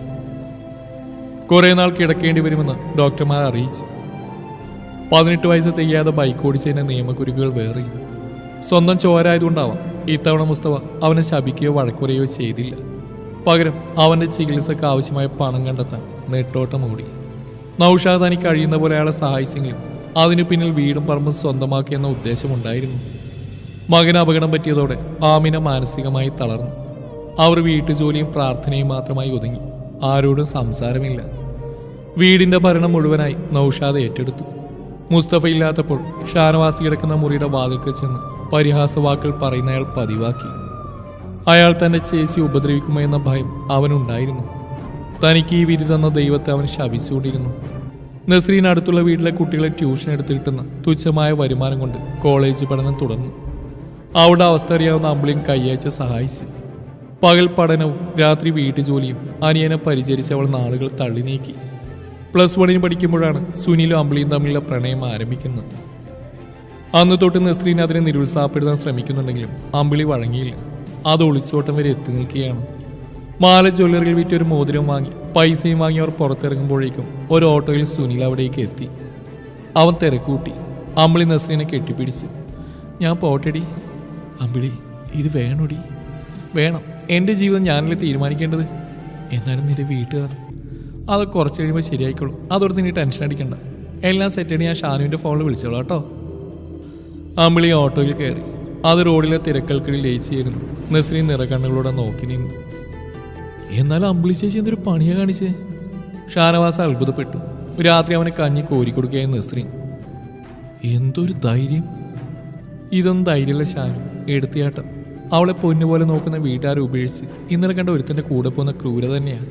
കുറെ നാൾ കിടക്കേണ്ടി വരുമെന്ന് ഡോക്ടർമാർ അറിയിച്ചു. പതിനെട്ട് വയസ്സ് തികയാതെ ബൈക്ക് ഓടിച്ചതിന്റെ നിയമക്കുരുക്കുകൾ വേറെ. സ്വന്തം ചോരായതുകൊണ്ടാവാം ഇത്തവണ മുസ്തഫ അവനെ ശപിക്കുകയോ വഴക്കുറയോ ചെയ്തില്ല. പകരം അവന്റെ ചികിത്സക്ക് ആവശ്യമായ പണം കണ്ടെത്താൻ നെട്ടോട്ടം ഓടി. നൌഷാദ് തനിക്ക് കഴിയുന്ന പോലെ അയാളെ സഹായിച്ചെങ്കിലും അതിനു പിന്നിൽ വീടും പറമ്പും സ്വന്തമാക്കിയെന്ന ഉദ്ദേശമുണ്ടായിരുന്നു. മകന് അപകടം പറ്റിയതോടെ ആമിന മാനസികമായി തളർന്നു. അവർ വീട്ടുജോലിയും പ്രാർത്ഥനയും മാത്രമായി ഒതുങ്ങി. ആരോടും സംസാരമില്ല. വീടിന്റെ ഭരണം മുഴുവനായി നൌഷാദ് ഏറ്റെടുത്തു. മുസ്തഫ ഇല്ലാത്തപ്പോൾ ഷാനവാസ് കിടക്കുന്ന മുറിയുടെ വാതിൽക്കൽ ചെന്ന് പരിഹാസവാക്കുകൾ പറയുന്നയാൾ പതിവാക്കി. അയാൾ തന്റെ ചേച്ചി ഉപദ്രവിക്കുമോ എന്ന ഭയം അവനുണ്ടായിരുന്നു. തനിക്ക് ഈ വിധി തന്ന ദൈവത്തെ അവൻ ശപിച്ചുകൊണ്ടിരുന്നു. നസ്രീൻ അടുത്തുള്ള വീട്ടിലെ കുട്ടികളെ ട്യൂഷൻ എടുത്ത് കിട്ടുന്ന തുച്ഛമായ വരുമാനം കൊണ്ട് കോളേജ് പഠനം തുടർന്നു. അവളുടെ അവസ്ഥ അറിയാവുന്ന അമ്പിളിയും കയ്യയച്ച് സഹായിച്ചു. പകൽ പഠനവും രാത്രി വീട്ടുജോലിയും അനിയനെ പരിചരിച്ച് അവൾ നാളുകൾ തള്ളി നീക്കി. പ്ലസ് വണ്ണിന് പഠിക്കുമ്പോഴാണ് സുനിലും അമ്പിളിയും തമ്മിലുള്ള പ്രണയം ആരംഭിക്കുന്നത്. അന്ന് തൊട്ട് നസ്രീൻ അതിനെ നിരുത്സാഹപ്പെടുത്താൻ ശ്രമിക്കുന്നുണ്ടെങ്കിലും അമ്പിളി വഴങ്ങിയില്ല. അത് ഒളിച്ചോട്ടം വരെ എത്തി നിൽക്കുകയാണ്. മാല ജ്വല്ലറിയിൽ വിറ്റൊരു മോതിരം വാങ്ങി പൈസയും വാങ്ങി അവർ പുറത്തിറങ്ങുമ്പോഴേക്കും ഒരു ഓട്ടോയിൽ സുനിൽ അവിടേക്ക് എത്തി. അവൻ തിരക്കൂട്ടി. അമ്പിളി നസ്രീനെ കെട്ടിപ്പിടിച്ചു. ഞാൻ പോട്ടെടി. അമ്പിളി, ഇത് വേണോടി? വേണം. എൻ്റെ ജീവിതം ഞാനല്ലേ തീരുമാനിക്കേണ്ടത്. എന്നാലും നിന്റെ വീട്ടുകാർ അത് കുറച്ച് കഴിയുമ്പോൾ ശരിയായിക്കോളും. അതോർത്ത് നീ ടെൻഷൻ അടിക്കണ്ട. എല്ലാം സെറ്റാണ്. ഞാൻ ഷാനുവിൻ്റെ ഫോണിൽ വിളിച്ചോളാം കേട്ടോ. അമ്പിളി ഓട്ടോയിൽ കയറി. അത് റോഡിലെ തിരക്കൽക്കിടയിൽ ലയിച്ചായിരുന്നു. നസ്രീൻ നിറകണ്ണുകളോടെ നോക്കി നിന്നു. എന്നാലും അമ്പിളി ചേച്ചി എന്തൊരു പണിയാ കാണിച്ചേ? ഷാനവാസ് അത്ഭുതപ്പെട്ടു. രാത്രി അവനെ കഞ്ഞി കോരിക്കൊടുക്കുകയായി നസ്രീൻ. എന്തൊരു ധൈര്യം! ഇതൊന്നും ധൈര്യമുള്ള ഷാനു, എടുത്തിയാട്ടം. അവളെ പൊന്നുപോലെ നോക്കുന്ന വീട്ടുകാരെ ഉപേക്ഷിച്ച് ഇന്നലെ കണ്ട ഒരുത്തൻ്റെ കൂടെ പോകുന്ന ക്രൂരത തന്നെയാണ്.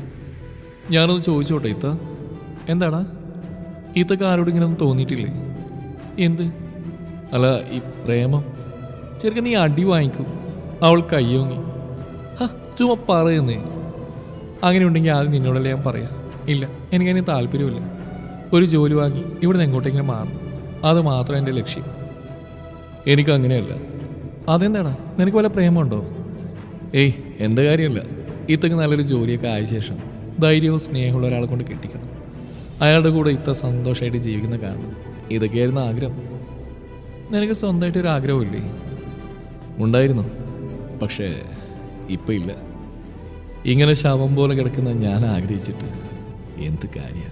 ഞാനൊന്ന് ചോദിച്ചോട്ടെ ഇത്ത? എന്താടാ ഇത്തൊക്കെ ആരോടും ഇങ്ങനെ ഒന്നും തോന്നിയിട്ടില്ലേ? എന്ത്? അല്ല, ഈ പ്രേമം. ചെറുക്കൻ നീ അടി വാങ്ങിക്കൂ. അവൾ കയ്യോങ്ങി. ഹ, ചുമ പറയുന്നേ. അങ്ങനെ ഉണ്ടെങ്കിൽ ആദ്യം നിന്നോടല്ലേ ഞാൻ പറയാം. ഇല്ല, എനിക്കതിന് താല്പര്യമില്ല. ഒരു ജോലി വാങ്ങി ഇവിടെ നിന്ന് എങ്ങോട്ടെങ്കിലും മാറണം. അത് മാത്രം എൻ്റെ ലക്ഷ്യം. എനിക്കങ്ങനെയല്ല. അതെന്താടാ, നിനക്ക് വല്ല പ്രേമമുണ്ടോ? ഏയ്, എൻ്റെ കാര്യമല്ല. ഇത്തൊക്കെ നല്ലൊരു ജോലിയൊക്കെ ആയ ശേഷം ധൈര്യവും സ്നേഹമുള്ള ഒരാളെ കൊണ്ട് കെട്ടിക്കണം. അയാളുടെ കൂടെ ഇത്ര സന്തോഷമായിട്ട് ജീവിക്കുന്ന കാണണം. ഇതൊക്കെയായിരുന്നു ആഗ്രഹം. നിനക്ക് സ്വന്തമായിട്ടൊരു ആഗ്രഹമില്ലേ? ഉണ്ടായിരുന്നു, പക്ഷേ ഇപ്പം ഇല്ല. ഇങ്ങനെ ശവം പോലെ കിടക്കുന്ന ഞാൻ ആഗ്രഹിച്ചിട്ട് എന്ത് കാര്യ?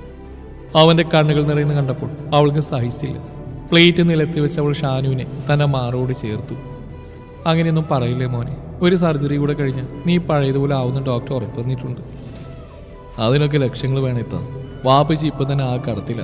അവൻ്റെ കണ്ണുകൾ നിറയുന്ന കണ്ടപ്പോൾ അവൾക്ക് സഹിച്ചില്ല. പ്ലേറ്റ് നിലത്തി വെച്ച് അവൾ ഷാനുവിനെ തൻ്റെ മാറോട് ചേർത്തു. അങ്ങനെയൊന്നും പറയില്ലേ മോനെ. ഒരു സർജറി കൂടെ കഴിഞ്ഞാൽ നീ പഴയതുപോലെ ആവുന്ന ഡോക്ടർ ഉറപ്പ് തന്നിട്ടുണ്ട്. അതിനൊക്കെ ലക്ഷ്യങ്ങൾ വേണം എത്താൻ. വാപ്പച്ചി ഇപ്പം തന്നെ ആ കടത്തില്ല.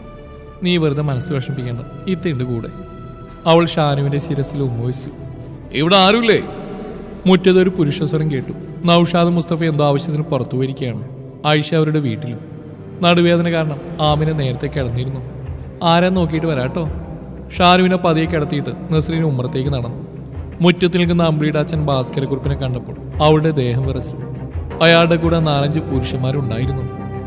നീ വെറുതെ മനസ്സ് വിഷമിപ്പിക്കേണ്ട. ഇത്തുണ്ട് കൂടെ. അവൾ ഷാനുവിൻ്റെ ശിരസിൽ ഉമ്മവച്ചു. ഇവിടെ ആരുമില്ലേ? മുറ്റത്തൊരു പുരുഷസ്വരം കേട്ടു. നൗഷാദ് മുസ്തഫ എന്തോ ആവശ്യത്തിന് പുറത്തു പോയിരിക്കുകയാണ്. ആയിഷ അവരുടെ വീട്ടിലും. നടുവേദന കാരണം ആമിനെ നേരത്തെ കിടന്നിരുന്നു. ആരാ നോക്കിയിട്ട് വരാട്ടോ. ഷാനുവിനെ പതിയെ കിടത്തിയിട്ട് നസ്രീൻ ഉമ്മറത്തേക്ക് നടന്നു. മുറ്റത്തിൽ നിൽക്കുന്ന അമ്പിളിയുടെ അച്ഛൻ ഭാസ്കരക്കുറിപ്പിനെ കണ്ടപ്പോൾ അവളുടെ ദേഹം വിറച്ചു. അയാളുടെ കൂടെ നാലഞ്ച് പുരുഷന്മാരുണ്ടായിരുന്നു.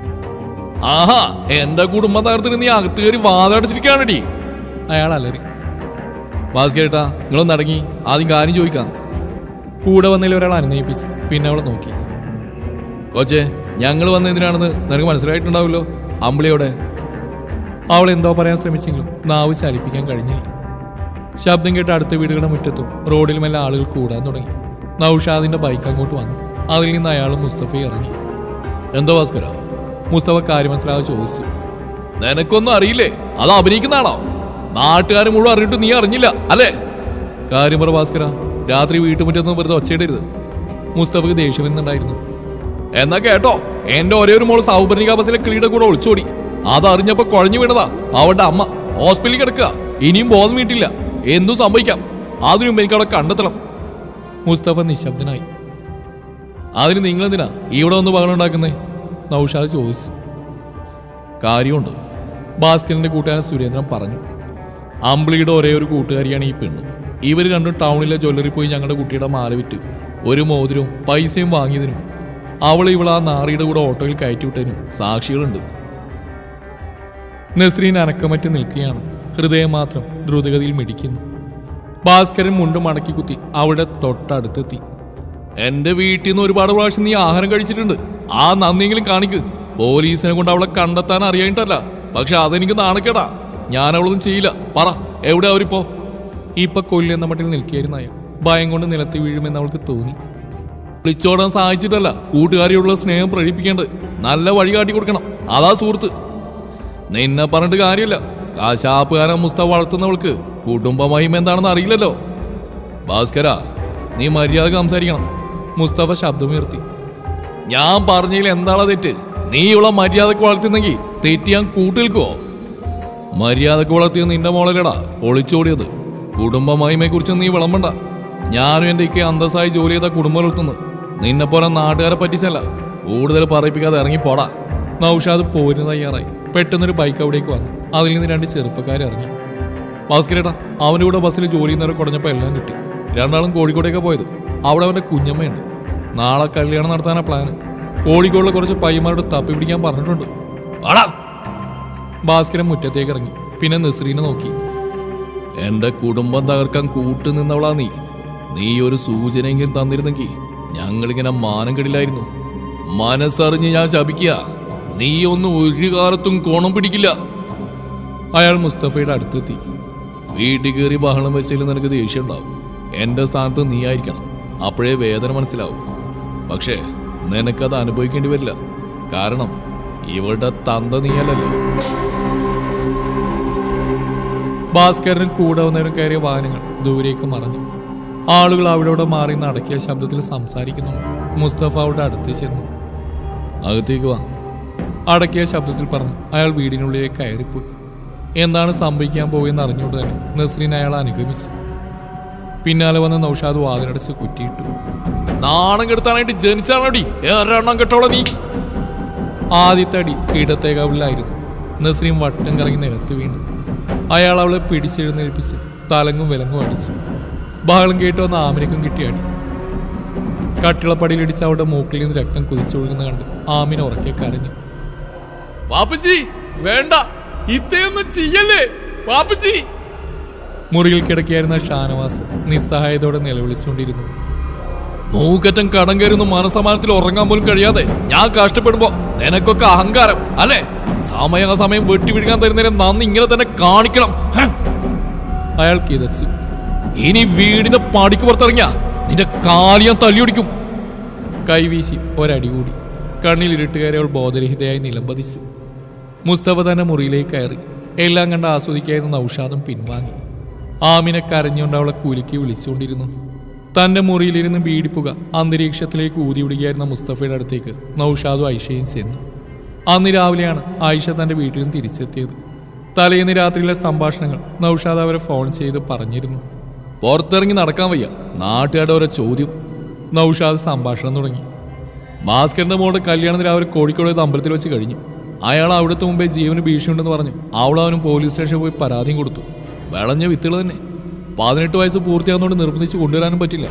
ആഹാ, എന്റെ കുടുംബം തകർത്തിന് നീ അകത്ത് കയറി വാതടച്ചിരിക്കാണടി, അയാൾ അലറി. ഭാസ്കരേട്ടാ, നിങ്ങളൊന്ന് അടങ്ങി, ആദ്യം കാര്യം ചോദിക്കാം. കൂടെ വന്നതിൽ ഒരാൾ അനുനയിപ്പിച്ചു. പിന്നെ അവളെ നോക്കി. കൊച്ചേ, ഞങ്ങൾ വന്നതിനാണെന്ന് നിനക്ക് മനസ്സിലായിട്ടുണ്ടാവുമല്ലോ. അമ്പിളിയോടെ അവൾ എന്തോ പറയാൻ ശ്രമിച്ചെങ്കിലും നാവ് ചലിപ്പിക്കാൻ കഴിഞ്ഞില്ല. ശബ്ദം കേട്ട് അടുത്ത വീടുകളുടെ മുറ്റത്തും റോഡിലുമെല്ലാം ആളുകൾ കൂടാൻ തുടങ്ങി. നൗഷാദിന്റെ ബൈക്ക് അങ്ങോട്ട് വന്നു. അതിൽ നിന്ന് അയാളും മുസ്തഫയും ഇറങ്ങി. എന്തോ ഭാസ്കര? മുസ്തഫ കാര്യം മനസ്സിലാവാതെ ചോദിച്ചു. നിനക്കൊന്നും അറിയില്ലേ? അത് അഭിനയിക്കുന്നതാണോ? നാട്ടുകാർ മുഴുവൻ അറിഞ്ഞിട്ട് നീ അറിഞ്ഞില്ല അല്ലേ? കാര്യം പറ ഭാസ്കര. രാത്രി വീട്ടുമുറ്റത്തൊന്നും വെറുതെ ഒച്ചയിടരുത്. മുസ്തഫക്ക് ദേഷ്യം വരുന്നുണ്ടായിരുന്നു. എന്നാ കേട്ടോ, എന്റെ ഒരേ ഒരു മോള് സൗപർണിക ബസിലെ കിളിയുടെ കൂടെ ഒളിച്ചോടി. അതറിഞ്ഞപ്പോ കുഴഞ്ഞു വീണതാ. അവളുടെ അമ്മ ഹോസ്പിറ്റലിൽ കിടക്കുക. ഇനിയും ബോധം വീട്ടില്ല. എന്തും സംഭവിക്കാം. അതിനുമുമ്പ് എനിക്ക് അവിടെ കണ്ടെത്തണം. മുസ്തഫ നിശബ്ദനായി. അതിന് നിങ്ങളെന്തിനാ ഇവിടെ ഒന്ന് ബഹളം ഉണ്ടാക്കുന്നേ? നൗഷാദ് ചോദിച്ചു. കാര്യമുണ്ട്, ഭാസ്കരന്റെ കൂട്ടുകാരൻ സുരേന്ദ്രൻ പറഞ്ഞു. അമ്പിളിയുടെ ഒരേ ഒരു കൂട്ടുകാരിയാണ് ഈ പെണ്ണ്. ഇവർ രണ്ടും ടൗണിലെ ജ്വല്ലറി പോയി ഞങ്ങളുടെ കുട്ടിയുടെ മാല വിറ്റ് ഒരു മോതിരവും പൈസയും വാങ്ങിയതിനും അവൾ ഇവൾ ആ നാറിയുടെ കൂടെ ഓട്ടോയിൽ കയറ്റി വിട്ടതിനും സാക്ഷികളുണ്ട്. നസ്രീൻ അനക്കമറ്റ് നിൽക്കുകയാണ്. ഹൃദയം മാത്രം ദ്രുതഗതിയിൽ മിടിക്കുന്നു. ഭാസ്കരൻ മുണ്ടും മടക്കി കുത്തി അവിടെ തൊട്ടടുത്തെത്തി. എന്റെ വീട്ടിൽ നിന്ന് ഒരുപാട് പ്രാവശ്യം നീ ആഹാരം കഴിച്ചിട്ടുണ്ട്. ആ നന്ദിയെങ്കിലും കാണിക്ക്. പോലീസിനെ കൊണ്ട് അവളെ കണ്ടെത്താൻ അറിയാനിട്ടല്ല, പക്ഷെ അതെനിക്ക് നാണക്കേടാ. ഞാൻ അവളൊന്നും ചെയ്യില്ല. പറ, എവിടെ അവരിപ്പോ? ഇപ്പൊ കൊല്ലെന്ന മട്ടിൽ നിൽക്കുകയായിരുന്നു അയാൾ. ഭയം കൊണ്ട് നിലത്തി വീഴുമെന്ന് അവൾക്ക് തോന്നി. വിളിച്ചോടാൻ സഹായിച്ചിട്ടല്ല കൂട്ടുകാരിയുള്ള സ്നേഹം പ്രകടിപ്പിക്കേണ്ടത്. നല്ല വഴി കാട്ടി കൊടുക്കണം. അതാ സുഹൃത്ത്. നിന്നെ പറഞ്ഞിട്ട് കാര്യമില്ല. കാശാപ്പുകാരൻ മുസ്തഫ വളർത്തുന്നവൾക്ക് കുടുംബമഹിമ എന്താണെന്ന് അറിയില്ലല്ലോ. ഭാസ്കര, നീ മര്യാദ സംസാരിക്കണം. മുസ്തഫ ശബ്ദമുയർത്തി. ഞാൻ പറഞ്ഞതിൽ എന്താണ് തെറ്റ്? നീ ഇവളെ മര്യാദക്ക് വളർത്തുന്നെങ്കിൽ തെറ്റ് ഞാൻ കൂട്ടിൽക്കോ? മര്യാദക്ക് വളർത്തിയ നിന്റെ മോളല്ലടാ ഒളിച്ചോടിയത്. കുടുംബമഹിമയെ കുറിച്ച് നീ വിളമ്പണ്ട. ഞാനും എൻ്റെ ഒക്കെ അന്തസ്സായി ജോലി ചെയ്ത കുടുംബം വളർത്തുന്നു. നിന്നെ പോലെ നാട്ടുകാരെ പറ്റിച്ചല്ല. കൂടുതൽ പറയിപ്പിക്കാതെ ഇറങ്ങിപ്പോടാ. നൗഷാദ് പോരിന് തയ്യാറായി. പെട്ടെന്നൊരു ബൈക്ക് അവിടേക്ക് വന്നു. അതിൽ നിന്ന് രണ്ട് ചെറുപ്പക്കാരെ ഇറങ്ങി. ഭാസ്കരേട്ടാ, അവൻ്റെ കൂടെ ബസ്സിൽ ജോലി ചെയ്യുന്നവരെ കുടഞ്ഞപ്പോൾ എല്ലാം കിട്ടി. രണ്ടാളും കോഴിക്കോടേക്ക് പോയത്. അവിടെ അവൻ്റെ കുഞ്ഞമ്മയുണ്ട്. നാളെ കല്യാണം നടത്താനാണ് പ്ലാന്. കോഴിക്കോടിലെ കുറച്ച് പയ്യന്മാരോട് തപ്പി പിടിക്കാൻ പറഞ്ഞിട്ടുണ്ട്. ആടാ. ഭാസ്കരൻ മുറ്റത്തേക്ക് ഇറങ്ങി. പിന്നെ നസ്രീനെ നോക്കി. എന്റെ കുടുംബം തകർക്കാൻ കൂട്ടു നിന്നവളാ നീ. നീ ഒരു സൂചനയെങ്കിലും തന്നിരുന്നെങ്കിൽ ഞങ്ങളിങ്ങനെ മാനം കെടില്ലായിരുന്നു. മനസ്സറിഞ്ഞ് ഞാൻ ശപിക്കുക. നീ ഒന്നും ഒരു കാലത്തും കോണം പിടിക്കില്ല. അയാൾ മുസ്തഫയുടെ അടുത്തെത്തി. വീട്ടിൽ കയറി ബഹളം വെച്ചാലും നിനക്ക് ദേഷ്യം ഉണ്ടാവും. എന്റെ സ്ഥാനത്ത് നീ ആയിരിക്കണം, അപ്പോഴേ വേദന മനസ്സിലാവും. പക്ഷേ നിനക്കത് അനുഭവിക്കേണ്ടി വരില്ല, കാരണം ഇവളുടെ തന്ത നീയല്ലല്ലോ. ഭാസ്കരനും കൂടെ വന്നവരും കയറിയ വാഹനങ്ങൾ ദൂരേക്ക് മറഞ്ഞു. ആളുകൾ അവിടെ മാറി നടക്കിയ ശബ്ദത്തിൽ സംസാരിക്കുന്നുണ്ട്. മുസ്തഫ അവിടെ അടുത്ത് ചെന്നു. അകത്തേക്ക് വാ, അടക്കിയ ശബ്ദത്തിൽ പറഞ്ഞു അയാൾ വീടിനുള്ളിലേക്ക് കയറിപ്പോയി. എന്താണ് സംഭവിക്കാൻ പോകുമെന്ന് അറിഞ്ഞുകൊണ്ട് തന്നെ നസ്രീൻ അയാൾ അനുഗമിച്ചു. പിന്നാലെ വന്ന നൗഷാദ് വാതിലടച്ച് കുറ്റിയിട്ടു. നാണം കെടുത്താനായിട്ട് ജനിച്ചാണോടി ഏറെണ്ണം കെട്ടോള നീ. ആദ്യത്തെ അടി ഇടത്തെ കവിളിലായിരുന്നു. നസ്രീൻ വട്ടം കറങ്ങി നിലത്ത് വീണു. അയാൾ അവളെ പിടിച്ചെഴുന്നേൽപ്പിച്ച് തലങ്ങും വിലങ്ങും അടിച്ചു. ബഹളം കേട്ട് വന്ന ആമിനക്കും കിട്ടിയ അടി. കട്ടിളപ്പടിയിലിടിച്ച് അവളുടെ മൂക്കിൽ നിന്ന് രക്തം കുതിച്ചൊഴുകുന്ന കണ്ട് ആമിന ഉറക്കെ കരഞ്ഞു. വാപ്പച്ചി വേണ്ട, ഇത്രയൊന്നും ചെയ്യല്ലേ വാപ്പച്ചി. മുറിയിൽ കിടക്കിയായിരുന്ന ഷാനവാസ് നിസ്സഹായതയോടെ നിലവിളിച്ചുകൊണ്ടിരുന്നു. മൂക്കറ്റം കടം കയറുന്ന മനസമാനത്തിൽ ഉറങ്ങാൻ പോലും കഴിയാതെ ഞാൻ കഷ്ടപ്പെടുമ്പോ നിനക്കൊക്കെ അഹങ്കാരം അല്ലേ? സമയാസമയം വെട്ടി വിഴുകാൻ തരുന്നതിനെ നന്ദി ഇങ്ങനെ തന്നെ കാണിക്കണം. അയാൾ കിതച്ചു. ഇനി വീടിന്റെ പടിക്ക് പുറത്തിറങ്ങിയ നിന്റെ കാലിയാൻ തല്ലിയൊടിക്കും. കൈവീശി ഒരടി കൂടി. കണ്ണിൽ ഇരുട്ടുകയറി അവൾ ബോധരഹിതയായി നിലംപതിച്ചു. മുസ്തഫ തന്നെ മുറിയിലേക്ക് കയറി. എല്ലാം കണ്ട് ആസ്വദിക്കായിരുന്ന നൗഷാദും പിൻവാങ്ങി. ആമിനെ കരഞ്ഞുകൊണ്ട് അവളെ കുലുക്കി വിളിച്ചുകൊണ്ടിരുന്നു. തന്റെ മുറിയിലിരുന്ന് ബീഡിപ്പുക അന്തരീക്ഷത്തിലേക്ക് ഊതിവിടുകയായിരുന്ന മുസ്തഫയുടെ അടുത്തേക്ക് നൗഷാദും ഐഷയും ചെന്നു. അന്ന് രാവിലെയാണ് ആയിഷ തന്റെ വീട്ടിൽ നിന്ന് തിരിച്ചെത്തിയത്. തലേന്ന് രാത്രിയിലെ സംഭാഷണങ്ങൾ നൗഷാദ് അവരെ ഫോൺ ചെയ്ത് പറഞ്ഞിരുന്നു. പുറത്തിറങ്ങി നടക്കാൻ വയ്യ, നാട്ടുകാരുടെ ഓരോ ചോദ്യം. നൗഷാദ് സംഭാഷണം തുടങ്ങി. ഭാസ്കരന്റെ മോളുടെ കല്യാണത്തിന് രാവിലെ കോഴിക്കോട് അമ്പലത്തിൽ വെച്ച് കഴിഞ്ഞു. അയാൾ അവിടുത്തെ മുമ്പേ ജീവന് ഭീഷണിയുണ്ടെന്ന് പറഞ്ഞു അവളവനും പോലീസ് സ്റ്റേഷനിൽ പോയി പരാതിയും കൊടുത്തു. വിളഞ്ഞ വിത്തുകൾ തന്നെ. പതിനെട്ട് വയസ്സ് പൂർത്തിയാകുന്നതുകൊണ്ട് നിർബന്ധിച്ച് കൊണ്ടുവരാനും പറ്റില്ല.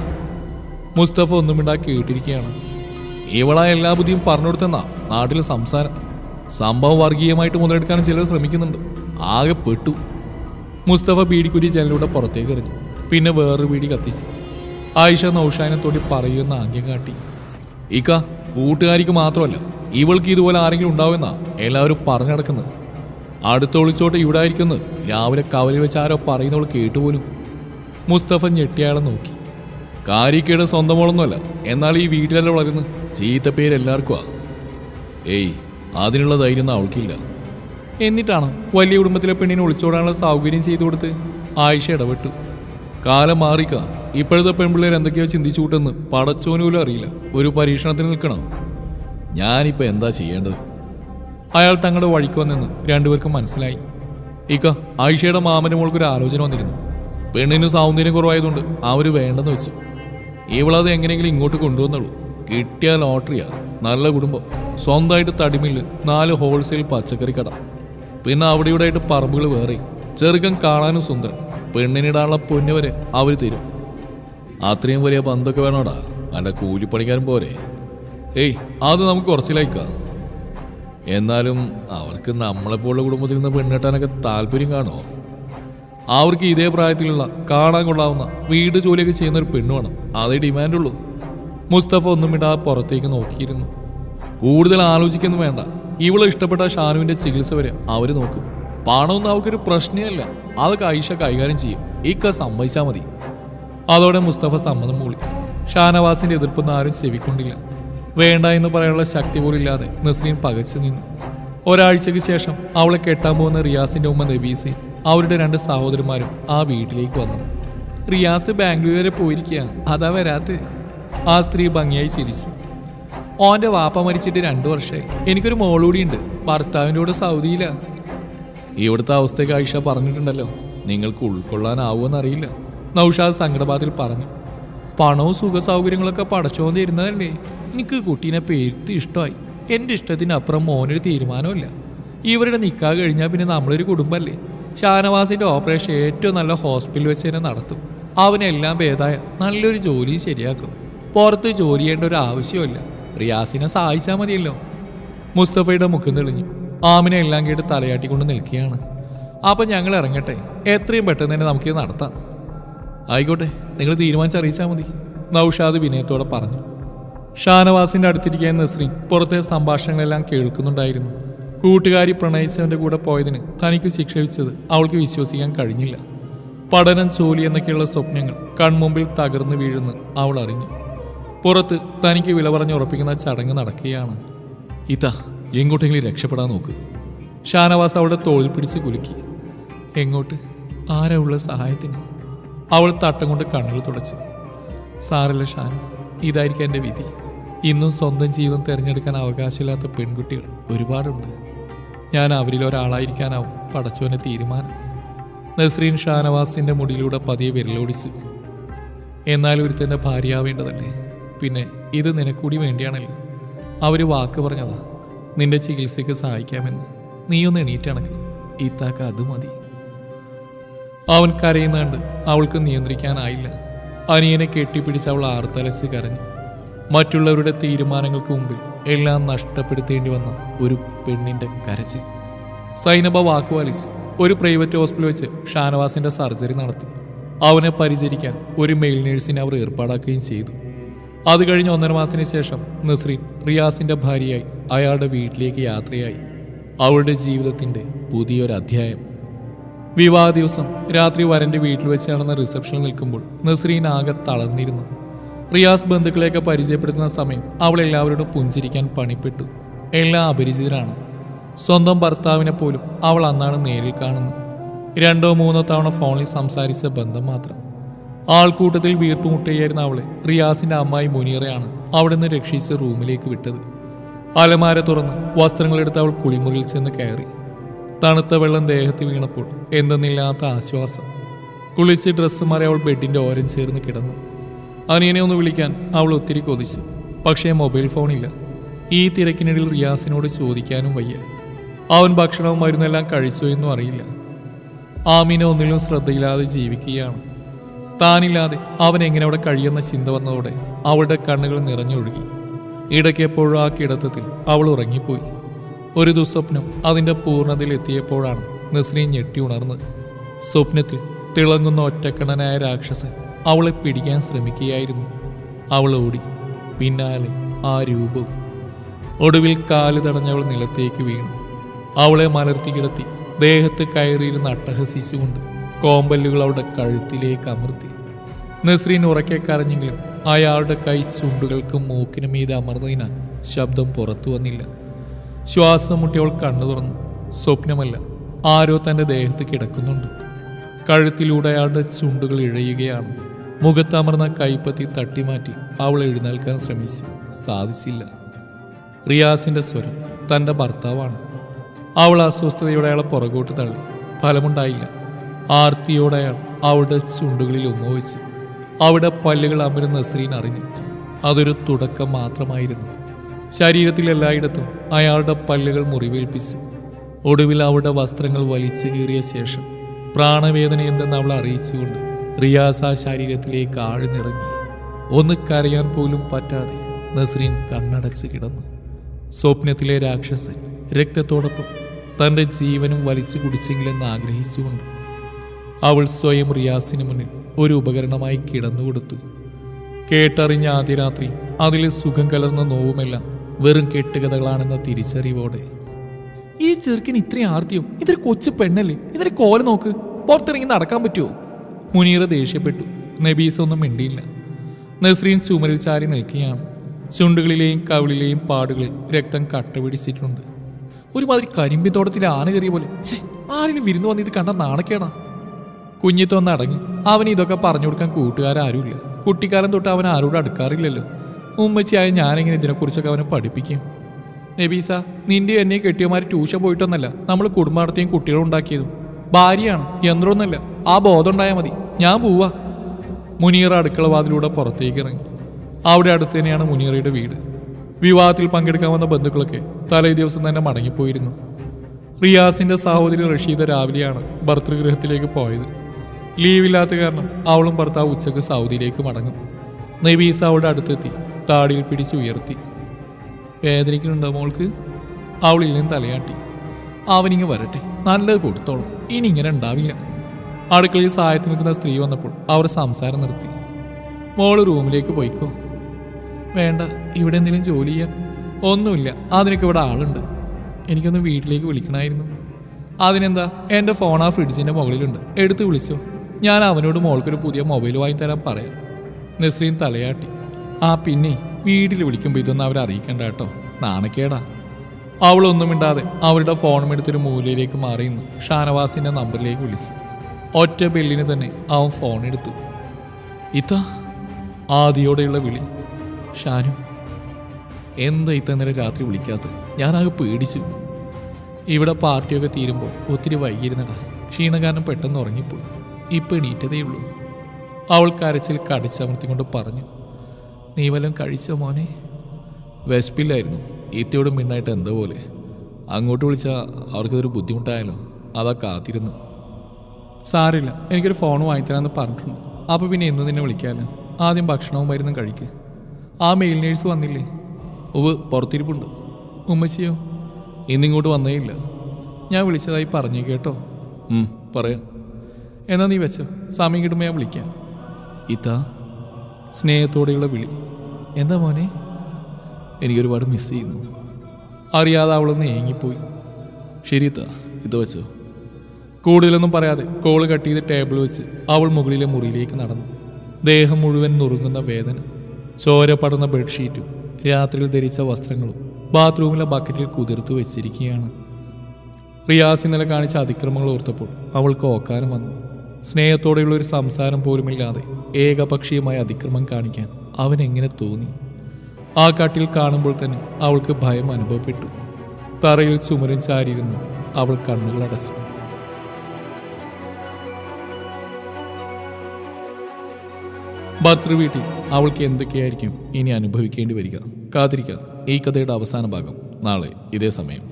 മുസ്തഫ ഒന്നും മിണ്ടാക്കി കേട്ടിരിക്കുകയാണ്. ഇവളാ എല്ലാ ബുദ്ധിയും പറഞ്ഞു കൊടുത്തെന്നാ നാട്ടിലെ സംസാരം. സംഭവം വർഗീയമായിട്ട് മുതലെടുക്കാനും ചിലർ ശ്രമിക്കുന്നുണ്ട്. ആകെ പെട്ടു. മുസ്തഫ ബീഡിക്കുരി ജനലിലൂടെ പുറത്തേക്ക് എറിഞ്ഞു. പിന്നെ വേറൊരു ബീഡി കത്തിച്ചു. ആയിഷ നൗഷാനെ തോണ്ടി പറയുന്ന ആംഗ്യം കാട്ടി. ഇക്ക, കൂട്ടുകാരിക്ക് മാത്രമല്ല ഇവൾക്ക് ഇതുപോലെ ആരെങ്കിലും ഉണ്ടാവുമെന്നാ എല്ലാവരും പറഞ്ഞു നടക്കുന്നത്. അടുത്ത ഒളിച്ചോട്ട് ഇവിടെ ആയിരിക്കുന്നത് രാവിലെ കവലി വെച്ച് ആരോ പറയുന്നവൾ കേട്ടുപോലും. മുസ്തഫ ഞെട്ടിയാളെ നോക്കി. കാരിക്കയുടെ സ്വന്തം മോളൊന്നുമല്ല, എന്നാൽ ഈ വീട്ടിലല്ല വളരുന്നത്. ചീത്ത പേര് എല്ലാവർക്കും ആ. ഏയ്, അതിനുള്ള ധൈര്യം അവൾക്കില്ല. എന്നിട്ടാണോ വലിയ കുടുംബത്തിലെ പെണ്ണിനെ ഒളിച്ചോടാനുള്ള സൗകര്യം ചെയ്തു കൊടുത്ത്? ആയിഷ ഇടപെട്ടു. കാലം മാറിക്ക. ഇപ്പോഴത്തെ പെൺപിള്ളേർ എന്തൊക്കെയോ ചിന്തിച്ചു കൂട്ടെന്ന് പടച്ചോന് പോലും അറിയില്ല. ഒരു പരീക്ഷണത്തിന് നിൽക്കണം. ഞാനിപ്പോൾ എന്താ ചെയ്യേണ്ടത്? അയാൾ തങ്ങളുടെ വഴിക്ക് വന്നെന്ന് രണ്ടുപേർക്കും മനസ്സിലായി. ഇക്ക, ആയിഷയുടെ മാമന്റെ മോൾക്കൊരു ആലോചന വന്നിരുന്നു. പെണ്ണിന് സൗന്ദര്യം കുറവായതുകൊണ്ട് അവർ വേണ്ടെന്ന് വെച്ചു. ഇവളത് എങ്ങനെയെങ്കിലും ഇങ്ങോട്ട് കൊണ്ടുവന്നുള്ളൂ. കിട്ടിയ ലോട്ടറിയാ. നല്ല കുടുംബം, സ്വന്തമായിട്ട് തടിമില്ല്, നാല് ഹോൾസെയിൽ പച്ചക്കറി കട, പിന്നെ അവിടെ ഇവിടെ ആയിട്ട് പറമ്പുകൾ വേറെ. ചെറുക്കൻ കാണാനും സുന്ദരൻ. പെണ്ണിനിടാനുള്ള പൊന്നു വരെ അവർ തരും. അത്രയും വലിയ ബന്ധമൊക്കെ വേണോടാ. എൻ്റെ കൂലിപ്പണിക്കാരൻ പോരെ. ഏയ്, അത് നമുക്ക് കുറച്ചിലേക്കാം. എന്നാലും അവർക്ക് നമ്മളെപ്പോലുള്ള കുടുംബത്തിൽ നിന്ന് പെണ്ണിട്ടാനൊക്കെ താല്പര്യം കാണുമോ? അവർക്ക് ഇതേ പ്രായത്തിലുള്ള കാണാൻ കൊള്ളാവുന്ന വീട് ജോലിയൊക്കെ ചെയ്യുന്ന ഒരു പെണ്ണ് വേണം. അതേ ഡിമാൻഡുള്ളൂ. മുസ്തഫ ഒന്നും ഇടാ പുറത്തേക്ക് നോക്കിയിരുന്നു. കൂടുതൽ ആലോചിക്കുന്നു വേണ്ട. ഇവളെ ഇഷ്ടപ്പെട്ട ഷാനുവിന്റെ ചികിത്സ വരെ അവര് നോക്കും. പണമൊന്നും അവർക്കൊരു പ്രശ്നമല്ല. അതൊക്കെ ആയിഷ കൈകാര്യം ചെയ്യും. ഇക്ക സമ്മതിച്ചാൽ മതി. അതോടെ മുസ്തഫ സമ്മതം മൂളി. ഷാനവാസിന്റെ എതിർപ്പൊന്നും ആരും ചെവിക്കൊണ്ടില്ല. വേണ്ട എന്ന് പറയാനുള്ള ശക്തി പോലും ഇല്ലാതെ നസ്രീൻ പകച്ചു നിന്നു. ഒരാഴ്ചയ്ക്ക് ശേഷം അവളെ കെട്ടാൻ പോകുന്ന റിയാസിന്റെ ഉമ്മ നബീസി അവരുടെ രണ്ട് സഹോദരന്മാരും ആ വീട്ടിലേക്ക് വന്നു. റിയാസ് ബാംഗ്ലൂർ വരെ പോയിരിക്കുക, അതാ വരാത്ത്. ആ സ്ത്രീ ഭംഗിയായി ചിരിച്ചു. ഓന്റെ വാപ്പ മരിച്ചിട്ട് രണ്ടു വർഷമായി. എനിക്കൊരു മോളൂടിയുണ്ട്. ഭർത്താവിൻ്റെ കൂടെ സൗദിയിലാ. ഇവിടുത്തെ അവസ്ഥയ്ക്ക് ആയിഷ പറഞ്ഞിട്ടുണ്ടല്ലോ. നിങ്ങൾക്ക് ഉൾക്കൊള്ളാനാവുമെന്നറിയില്ല. നൗഷാദ് സങ്കടബാധിൽ പറഞ്ഞു. പണവും സുഖ സൗകര്യങ്ങളൊക്കെ പടച്ചോന്ന് തരുന്നതല്ലേ. എനിക്ക് കുട്ടീനെ പേരുത്തി ഇഷ്ടമായി. എൻ്റെ ഇഷ്ടത്തിനപ്പുറം മോനൊരു തീരുമാനമില്ല. ഇവരുടെ നിക്കാഹ് കഴിഞ്ഞാൽ പിന്നെ നമ്മളൊരു കുടുംബമല്ലേ. ഷാനവാസിന്റെ ഓപ്പറേഷൻ ഏറ്റവും നല്ല ഹോസ്പിറ്റൽ വെച്ച് തന്നെ നടത്തും. അവനെല്ലാം ഭേദമായ നല്ലൊരു ജോലി ശരിയാക്കും. പുറത്ത് ജോലി ചെയ്യേണ്ട ഒരു ആവശ്യമില്ല. റിയാസിനെ സഹായിച്ചാൽ മതിയല്ലോ. മുസ്തഫയുടെ മുഖം തെളിഞ്ഞു. ആമിനെ എല്ലാം കേട്ട് തലയാട്ടിക്കൊണ്ട് നിൽക്കുകയാണ്. അപ്പം ഞങ്ങൾ ഇറങ്ങട്ടെ. എത്രയും പെട്ടെന്ന് തന്നെ നമുക്കിത് നടത്താം. ആയിക്കോട്ടെ, നിങ്ങൾ തീരുമാനിച്ചറിയിച്ചാൽ മതി. നൗഷാദ് വിനയത്തോടെ പറഞ്ഞു. ഷാനവാസിന്റെ അടുത്തിരിക്കാൻ നസ്രീൻ പുറത്തെ സംഭാഷണങ്ങളെല്ലാം കേൾക്കുന്നുണ്ടായിരുന്നു. കൂട്ടുകാരി പ്രണയിച്ചവന്റെ കൂടെ പോയതിന് തനിക്ക് ശിക്ഷ വിധിച്ചത് അവൾക്ക് വിശ്വസിക്കാൻ കഴിഞ്ഞില്ല. പഠനം, ജോലി എന്നൊക്കെയുള്ള സ്വപ്നങ്ങൾ കൺമുമ്പിൽ തകർന്നു വീഴുന്നു അവൾ അറിഞ്ഞു. പുറത്ത് തനിക്ക് വില പറഞ്ഞ് ഉറപ്പിക്കുന്ന ചടങ്ങ് നടക്കുകയാണ്. ഇതാ എങ്ങോട്ടെങ്കിലും രക്ഷപ്പെടാൻ നോക്ക്. ഷാനവാസ് അവളുടെ തോളിൽ പിടിച്ച് കുലുക്കി. എങ്ങോട്ട്? ആരാ ഉള്ള സഹായത്തിന്? അവൾ തട്ടം കൊണ്ട് കണ്ണുകൾ തുടച്ചു. സാരല്ല ഷാൻ, ഇതായിരിക്കും എൻ്റെ വിധി. ഇന്നും സ്വന്തം ജീവിതം തിരഞ്ഞെടുക്കാൻ അവകാശമില്ലാത്ത പെൺകുട്ടികൾ ഒരുപാടുണ്ട്. ഞാൻ അവരിൽ ഒരാളായിരിക്കാനാവും പടച്ചവൻ്റെ തീരുമാനം. നസ്രീൻ ഷാനവാസിൻ്റെ മുടിയിലൂടെ പതിയെ വിരലോടിച്ചു. എന്നാൽ ഒരുത്തൻ്റെ ഭാര്യയാവേണ്ടതല്ലേ? പിന്നെ ഇത് നിനക്കൂടി വേണ്ടിയാണല്ലോ. അവർ വാക്ക് പറഞ്ഞതാ നിന്റെ ചികിത്സയ്ക്ക് സഹായിക്കാമെന്ന്. നീയൊന്ന് എണീറ്റാണെങ്കിൽ ഇത്താക്ക് അത് മതി. അവൻ കരയുന്നുണ്ട്. അവൾക്ക് നിയന്ത്രിക്കാനായില്ല. അനിയനെ കെട്ടിപ്പിടിച്ച് അവൾ ആർത്തലച്ച് കരഞ്ഞു. മറ്റുള്ളവരുടെ തീരുമാനങ്ങൾക്ക് മുമ്പിൽ എല്ലാം നഷ്ടപ്പെടുത്തേണ്ടി വന്ന ഒരു പെണ്ണിന്റെ കരച്ചിൽ. സൈനബ വാക്കുപാലിച്ചു. ഒരു പ്രൈവറ്റ് ഹോസ്പിറ്റൽ വെച്ച് ഷാനവാസിന്റെ സർജറി നടത്തി. അവനെ പരിചരിക്കാൻ ഒരു മെയിൽ നേഴ്സിനെ അവർ ഏർപ്പാടാക്കുകയും ചെയ്തു. അത് കഴിഞ്ഞ് ഒന്നര മാസത്തിന് ശേഷം നസ്രീൻ റിയാസിന്റെ ഭാര്യയായി അയാളുടെ വീട്ടിലേക്ക് യാത്രയായി. അവളുടെ ജീവിതത്തിന്റെ പുതിയൊരു അധ്യായം. വിവാഹ ദിവസം രാത്രി വരന്റെ വീട്ടിൽ വെച്ച് നടന്ന റിസപ്ഷനിൽ നിൽക്കുമ്പോൾ നസ്രീൻ ആകെ തളർന്നിരുന്നു. റിയാസ് ബന്ധുക്കളെയൊക്കെ പരിചയപ്പെടുത്തുന്ന സമയം അവൾ എല്ലാവരോടും പുഞ്ചിരിക്കാൻ പണിപ്പെട്ടു. എല്ലാം അപരിചിതരാണ്. സ്വന്തം ഭർത്താവിനെ പോലും അവൾ അന്നാണ് നേരിൽ കാണുന്നത്. രണ്ടോ മൂന്നോ തവണ ഫോണിൽ സംസാരിച്ച ബന്ധം മാത്രം. ആൾക്കൂട്ടത്തിൽ വീർപ്പുമുട്ടുകയായിരുന്ന അവളെ റിയാസിന്റെ അമ്മായി മുനീറയാണ് അവിടെ നിന്ന് രക്ഷിച്ച് റൂമിലേക്ക് വിട്ടത്. അലമാര തുറന്ന് വസ്ത്രങ്ങളെടുത്ത് അവൾ കുളിമുറിയിൽ ചെന്ന് കയറി. തണുത്ത വെള്ളം ദേഹത്ത് വീണപ്പോൾ എന്തെന്നില്ലാത്ത ആശ്വാസം. കുളിച്ച് ഡ്രസ്സ് മാറി അവൾ ബെഡിന്റെ ഓരം ചേർന്ന് കിടന്നു. അനിയനെ ഒന്ന് വിളിക്കാൻ അവൾ ഒത്തിരി കൊതിച്ചു. പക്ഷേ മൊബൈൽ ഫോണില്ല. ഈ തിരക്കിനിടയിൽ റിയാസിനോട് ചോദിക്കാനും വയ്യ. അവൻ ഭക്ഷണവും മരുന്നെല്ലാം കഴിച്ചോ എന്നും അറിയില്ല. ആമീന ഒന്നിലും ശ്രദ്ധയില്ലാതെ ജീവിക്കുകയാണ്. താനില്ലാതെ അവൻ എങ്ങനെ അവിടെ കഴിയുന്ന ചിന്ത വന്നതോടെ അവളുടെ കണ്ണുകൾ നിറഞ്ഞൊഴുകി. ഇടയ്ക്ക് എപ്പോഴും ആ കിടത്തത്തിൽ അവൾ ഉറങ്ങിപ്പോയി. ഒരു ദുസ്വപ്നം അതിൻ്റെ പൂർണ്ണതയിൽ എത്തിയപ്പോഴാണ് നസ്രീൻ ഞെട്ടി ഉണർന്നത്. സ്വപ്നത്തിൽ തിളങ്ങുന്ന ഒറ്റക്കണ്ണനായ രാക്ഷസൻ അവളെ പിടിക്കാൻ ശ്രമിക്കുകയായിരുന്നു. അവൾ ഓടി. പിന്നാലെ ആ രൂപവും. ഒടുവിൽ കാല് തടഞ്ഞവൾ നിലത്തേക്ക് വീണു. അവളെ മലർത്തി കിടത്തി ദേഹത്ത് കയറിയിരുന്ന് അട്ടഹസിച്ചുകൊണ്ട് കോമ്പല്ലുകൾ അവളുടെ കഴുത്തിലേക്ക് അമർത്തി. നസ്രീൻ ഉറക്കെ കരഞ്ഞെങ്കിലും അയാളുടെ കൈ ചുണ്ടുകൾക്കും മൂക്കിനും മീതെ അമർന്നതിനാൽ ശബ്ദം പുറത്തു വന്നില്ല. ശ്വാസം മുട്ടി അവൾ കണ്ണു തുറന്നു. സ്വപ്നമല്ല, ആരോ തൻ്റെ ദേഹത്ത് കിടക്കുന്നുണ്ട്. കഴുത്തിലൂടെ അയാളുടെ ചുണ്ടുകൾ ഇഴയുകയാണ്. മുഖത്തമർന്ന കൈപ്പത്തി തട്ടിമാറ്റി അവൾ എഴുന്നേൽക്കാൻ ശ്രമിച്ചു. സാധിച്ചില്ല. റിയാസിന്റെ സ്വരം തൻ്റെ ഭർത്താവാണ്. അവൾ അസ്വസ്ഥതയോടെ അയാളെ പുറകോട്ട് തള്ളി. ഫലമുണ്ടായില്ല. ആർത്തിയോടെ അയാൾ അവളുടെ ചുണ്ടുകളിൽ ഉമ്മവെച്ചു. അവിടെ പല്ലുകൾ അമരുന്ന നസ്രീൻ അറിഞ്ഞു. അതൊരു തുടക്കം മാത്രമായിരുന്നു. ശരീരത്തിൽ എല്ലായിടത്തും അയാളുടെ പല്ലുകൾ മുറിവേൽപ്പിച്ചു. ഒടുവിൽ അവളുടെ വസ്ത്രങ്ങൾ വലിച്ചു കീറിയ ശേഷം പ്രാണവേദന എന്തെന്ന് അവൾ അറിയിച്ചുകൊണ്ട് റിയാസ് ആ ശരീരത്തിലേക്ക് ആഴ്ന്നിറങ്ങി. ഒന്ന് കരയാൻ പോലും പറ്റാതെ നസ്രീൻ കണ്ണടച്ച് കിടന്നു. സ്വപ്നത്തിലെ രാക്ഷസൻ രക്തത്തോടൊപ്പം തൻ്റെ ജീവനും വലിച്ചു കുടിച്ചെങ്കിലെന്ന് ആഗ്രഹിച്ചുകൊണ്ട് അവൾ സ്വയം റിയാസിന് മുന്നിൽ ഒരു ഉപകരണമായി കിടന്നുകൊടുത്തു. കേട്ടറിഞ്ഞ ആദ്യ രാത്രി അതിലെ സുഖം കലർന്ന നോവുമെല്ലാം വെറും കെട്ടുകഥകളാണെന്ന തിരിച്ചറിവോടെ. ഈ ചെറുക്കിന് ഇത്രയും ആർത്തിയോ? ഇതൊരു കൊച്ചു പെണ്ണല്ലേ? ഇതിന്റെ കോല നോക്ക്. പുറത്തിറങ്ങി നടക്കാൻ പറ്റുമോ? മുനീറ ദേഷ്യപ്പെട്ടു. നബീസ ഒന്നും മിണ്ടിയില്ല. നസ്രീൻ ചുമരിൽ ചാരി നിൽക്കുകയാണ്. ചുണ്ടുകളിലെയും കവിളിലെയും പാടുകളിൽ രക്തം കട്ട പിടിച്ചിട്ടുണ്ട്. ഒരുമാതിരി കരിമ്പിത്തോട്ടത്തിലെ ആന കയറിയ പോലെ. ഛേ, ആരെങ്കിലും വിരുന്ന് വന്ന് ഇത് കണ്ട നാണക്കേടാ. കുഞ്ഞിത്തൊന്ന് അടങ്ങി. അവന് ഇതൊക്കെ പറഞ്ഞു കൊടുക്കാൻ കൂട്ടുകാരാരുമില്ല. കുട്ടിക്കാലം തൊട്ട് അവൻ ആരോടും അടുക്കാറില്ലല്ലോ. ഉമ്മച്ചിയായ ഞാനെങ്ങനെ ഇതിനെക്കുറിച്ചൊക്കെ അവനെ പഠിപ്പിക്കും? നബീസ, നിന്റെ എന്നെ കെട്ടിയമാര് ട്യൂഷൻ പോയിട്ടൊന്നല്ല നമ്മൾ കുടുംബം നടത്തിയും കുട്ടികളും ഉണ്ടാക്കിയതും. ഭാര്യയാണ്, യന്ത്രമൊന്നുമല്ല. ആ ബോധം ഉണ്ടായാൽ മതി. ഞാൻ പോവാ. മുനീറ അടുക്കള വാതിലൂടെ പുറത്തേക്ക് ഇറങ്ങി. അവിടെ അടുത്ത് തന്നെയാണ് മുനീറയുടെ വീട്. വിവാഹത്തിൽ പങ്കെടുക്കാൻ വന്ന ബന്ധുക്കളൊക്കെ തലേ ദിവസം തന്നെ മടങ്ങിപ്പോയിരുന്നു. റിയാസിന്റെ സഹോദരി റഷീദ രാവിലെയാണ് ഭർതൃഗൃഹത്തിലേക്ക് പോയത്. ലീവില്ലാത്ത കാരണം അവളും ഭർത്താവ് ഉച്ചക്ക് സൗദിയിലേക്ക് മടങ്ങും. നബീസ അവളുടെ അടുത്തെത്തി താടിയിൽ പിടിച്ച് ഉയർത്തി. വേദനിക്കുന്നുണ്ടോ മോൾക്ക്? അവളില്ലേം തലയാട്ടി. അവനിങ്ങ് വരട്ടെ, നല്ലത് കൊടുത്തോളും. ഇനി ഇങ്ങനെ ഉണ്ടാവില്ല. അടുക്കളയിൽ സഹായത്തിന് നിൽക്കുന്ന സ്ത്രീ വന്നപ്പോൾ അവർ സംസാരം നിർത്തി. മോള് റൂമിലേക്ക് പോയിക്കോ. വേണ്ട, ഇവിടെ എന്തെങ്കിലും ജോലി ചെയ്യാൻ? ഒന്നുമില്ല, അതിനൊക്കെ ഇവിടെ ആളുണ്ട്. എനിക്കൊന്ന് വീട്ടിലേക്ക് വിളിക്കണമായിരുന്നു. അതിനെന്താ, എൻ്റെ ഫോൺ ആ ഫ്രിഡ്ജിൻ്റെ മുകളിലുണ്ട്, എടുത്ത് വിളിച്ചോ. ഞാൻ അവനോട് മോൾക്കൊരു പുതിയ മൊബൈൽ വാങ്ങി തരാൻ പറയാം. നസ്രീൻ തലയാട്ടി. ആ പിന്നെ വീട്ടിൽ വിളിക്കുമ്പോൾ ഇതൊന്നും അവരെ അറിയിക്കണ്ട കേട്ടോ, നാണക്കേടാ. അവളൊന്നും മിണ്ടാതെ അവരുടെ ഫോണും എടുത്തൊരു മൂലയിലേക്ക് മാറിയെന്ന് ഷാനവാസിന്റെ നമ്പറിലേക്ക് വിളിച്ചു. ഒറ്റ ബെല്ലിന് തന്നെ അവൻ ഫോൺ എടുത്തു. ഇത്ത ആദിയോടെയുള്ള വിളി. ഷാനു, എന്താ ഇത്ത ഇന്നലെ രാത്രി വിളിക്കാത്ത? ഞാനാകെ പേടിച്ചു. ഇവിടെ പാർട്ടിയൊക്കെ തീരുമ്പോൾ ഒത്തിരി വൈകിയിരുന്നടാ. ക്ഷീണകാരൻ പെട്ടെന്ന് ഉറങ്ങിപ്പോയി. ഇപ്പം എണീറ്റതേയുള്ളൂ. അവൾ കരച്ചിൽ കടിച്ചമർത്തിക്കൊണ്ട് പറഞ്ഞു. നീ വല്ലതും കഴിച്ചോ മോനെ? വിശപ്പില്ലായിരുന്നു. ഈത്തയോട് മിണ്ണായിട്ട് എന്തോ പോലെ. അങ്ങോട്ട് വിളിച്ചാൽ അവർക്കതൊരു ബുദ്ധിമുട്ടായാലോ, അതാ കാത്തിരുന്നു. സാരില്ല, എനിക്കൊരു ഫോൺ വാങ്ങിത്തരാമെന്ന് പറഞ്ഞിട്ടുണ്ട്. അപ്പോൾ പിന്നെ എന്ന് നിന്നെ വിളിക്കാമല്ലോ. ആദ്യം ഭക്ഷണവും മരുന്നും കഴിക്ക്. ആ മെയിൽ നേഴ്സ് വന്നില്ലേ? ഉവ്, പുറത്തിരിപ്പുണ്ട്. ഉമ്മച്ചിയോ? ഇന്നിങ്ങോട്ട് വന്നേയില്ല. ഞാൻ വിളിച്ചതായി പറഞ്ഞു കേട്ടോ. പറയാം. എന്നാ നീ വെച്ചോ, സമയം കിട്ടുമ്പോൾ ഞാൻ വിളിക്കാം. ഇതാ സ്നേഹത്തോടെയുള്ള വിളി. എന്താ മോനെ? എനിക്കൊരുപാട് മിസ് ചെയ്യുന്നു. അറിയാതെ അവളൊന്ന് ഏങ്ങിപ്പോയി. ശരി ഇത്താ, ഇത് വെച്ചോ. കൂടുതലൊന്നും പറയാതെ കോള് കട്ട് ചെയ്ത് ടേബിൾ വെച്ച് അവൾ മുകളിലെ മുറിയിലേക്ക് നടന്നു. ദേഹം മുഴുവൻ നുറുങ്ങുന്ന വേദന. ചോര പടർന്ന ബെഡ്ഷീറ്റും രാത്രിയിൽ ധരിച്ച വസ്ത്രങ്ങളും ബാത്റൂമിലെ ബക്കറ്റിൽ കുതിർത്തു വെച്ചിരിക്കുകയാണ്. റിയാസ് ഇന്നലെ കാണിച്ച അതിക്രമങ്ങൾ ഓർത്തപ്പോൾ അവൾക്ക് ഓക്കാനം വന്നു. സ്നേഹത്തോടെയുള്ള ഒരു സംസാരം പോലുമില്ലാതെ ഏകപക്ഷീയമായ അതിക്രമം കാണിക്കാൻ അവൻ എങ്ങനെ തോന്നി? ആ കട്ടിൽ കാണുമ്പോൾ തന്നെ അവൾക്ക് ഭയം അനുഭവപ്പെട്ടു. തറയിൽ ചുമരും ചാരിയിരുന്നു അവൾ കണ്ണുകൾ അടച്ചു. ഭർത്തൃവീട്ടിൽ അവൾക്ക് എന്തൊക്കെയായിരിക്കും ഇനി അനുഭവിക്കേണ്ടി വരിക? കാത്തിരിക്കാം. ഈ കഥയുടെ അവസാന ഭാഗം നാളെ ഇതേ സമയം.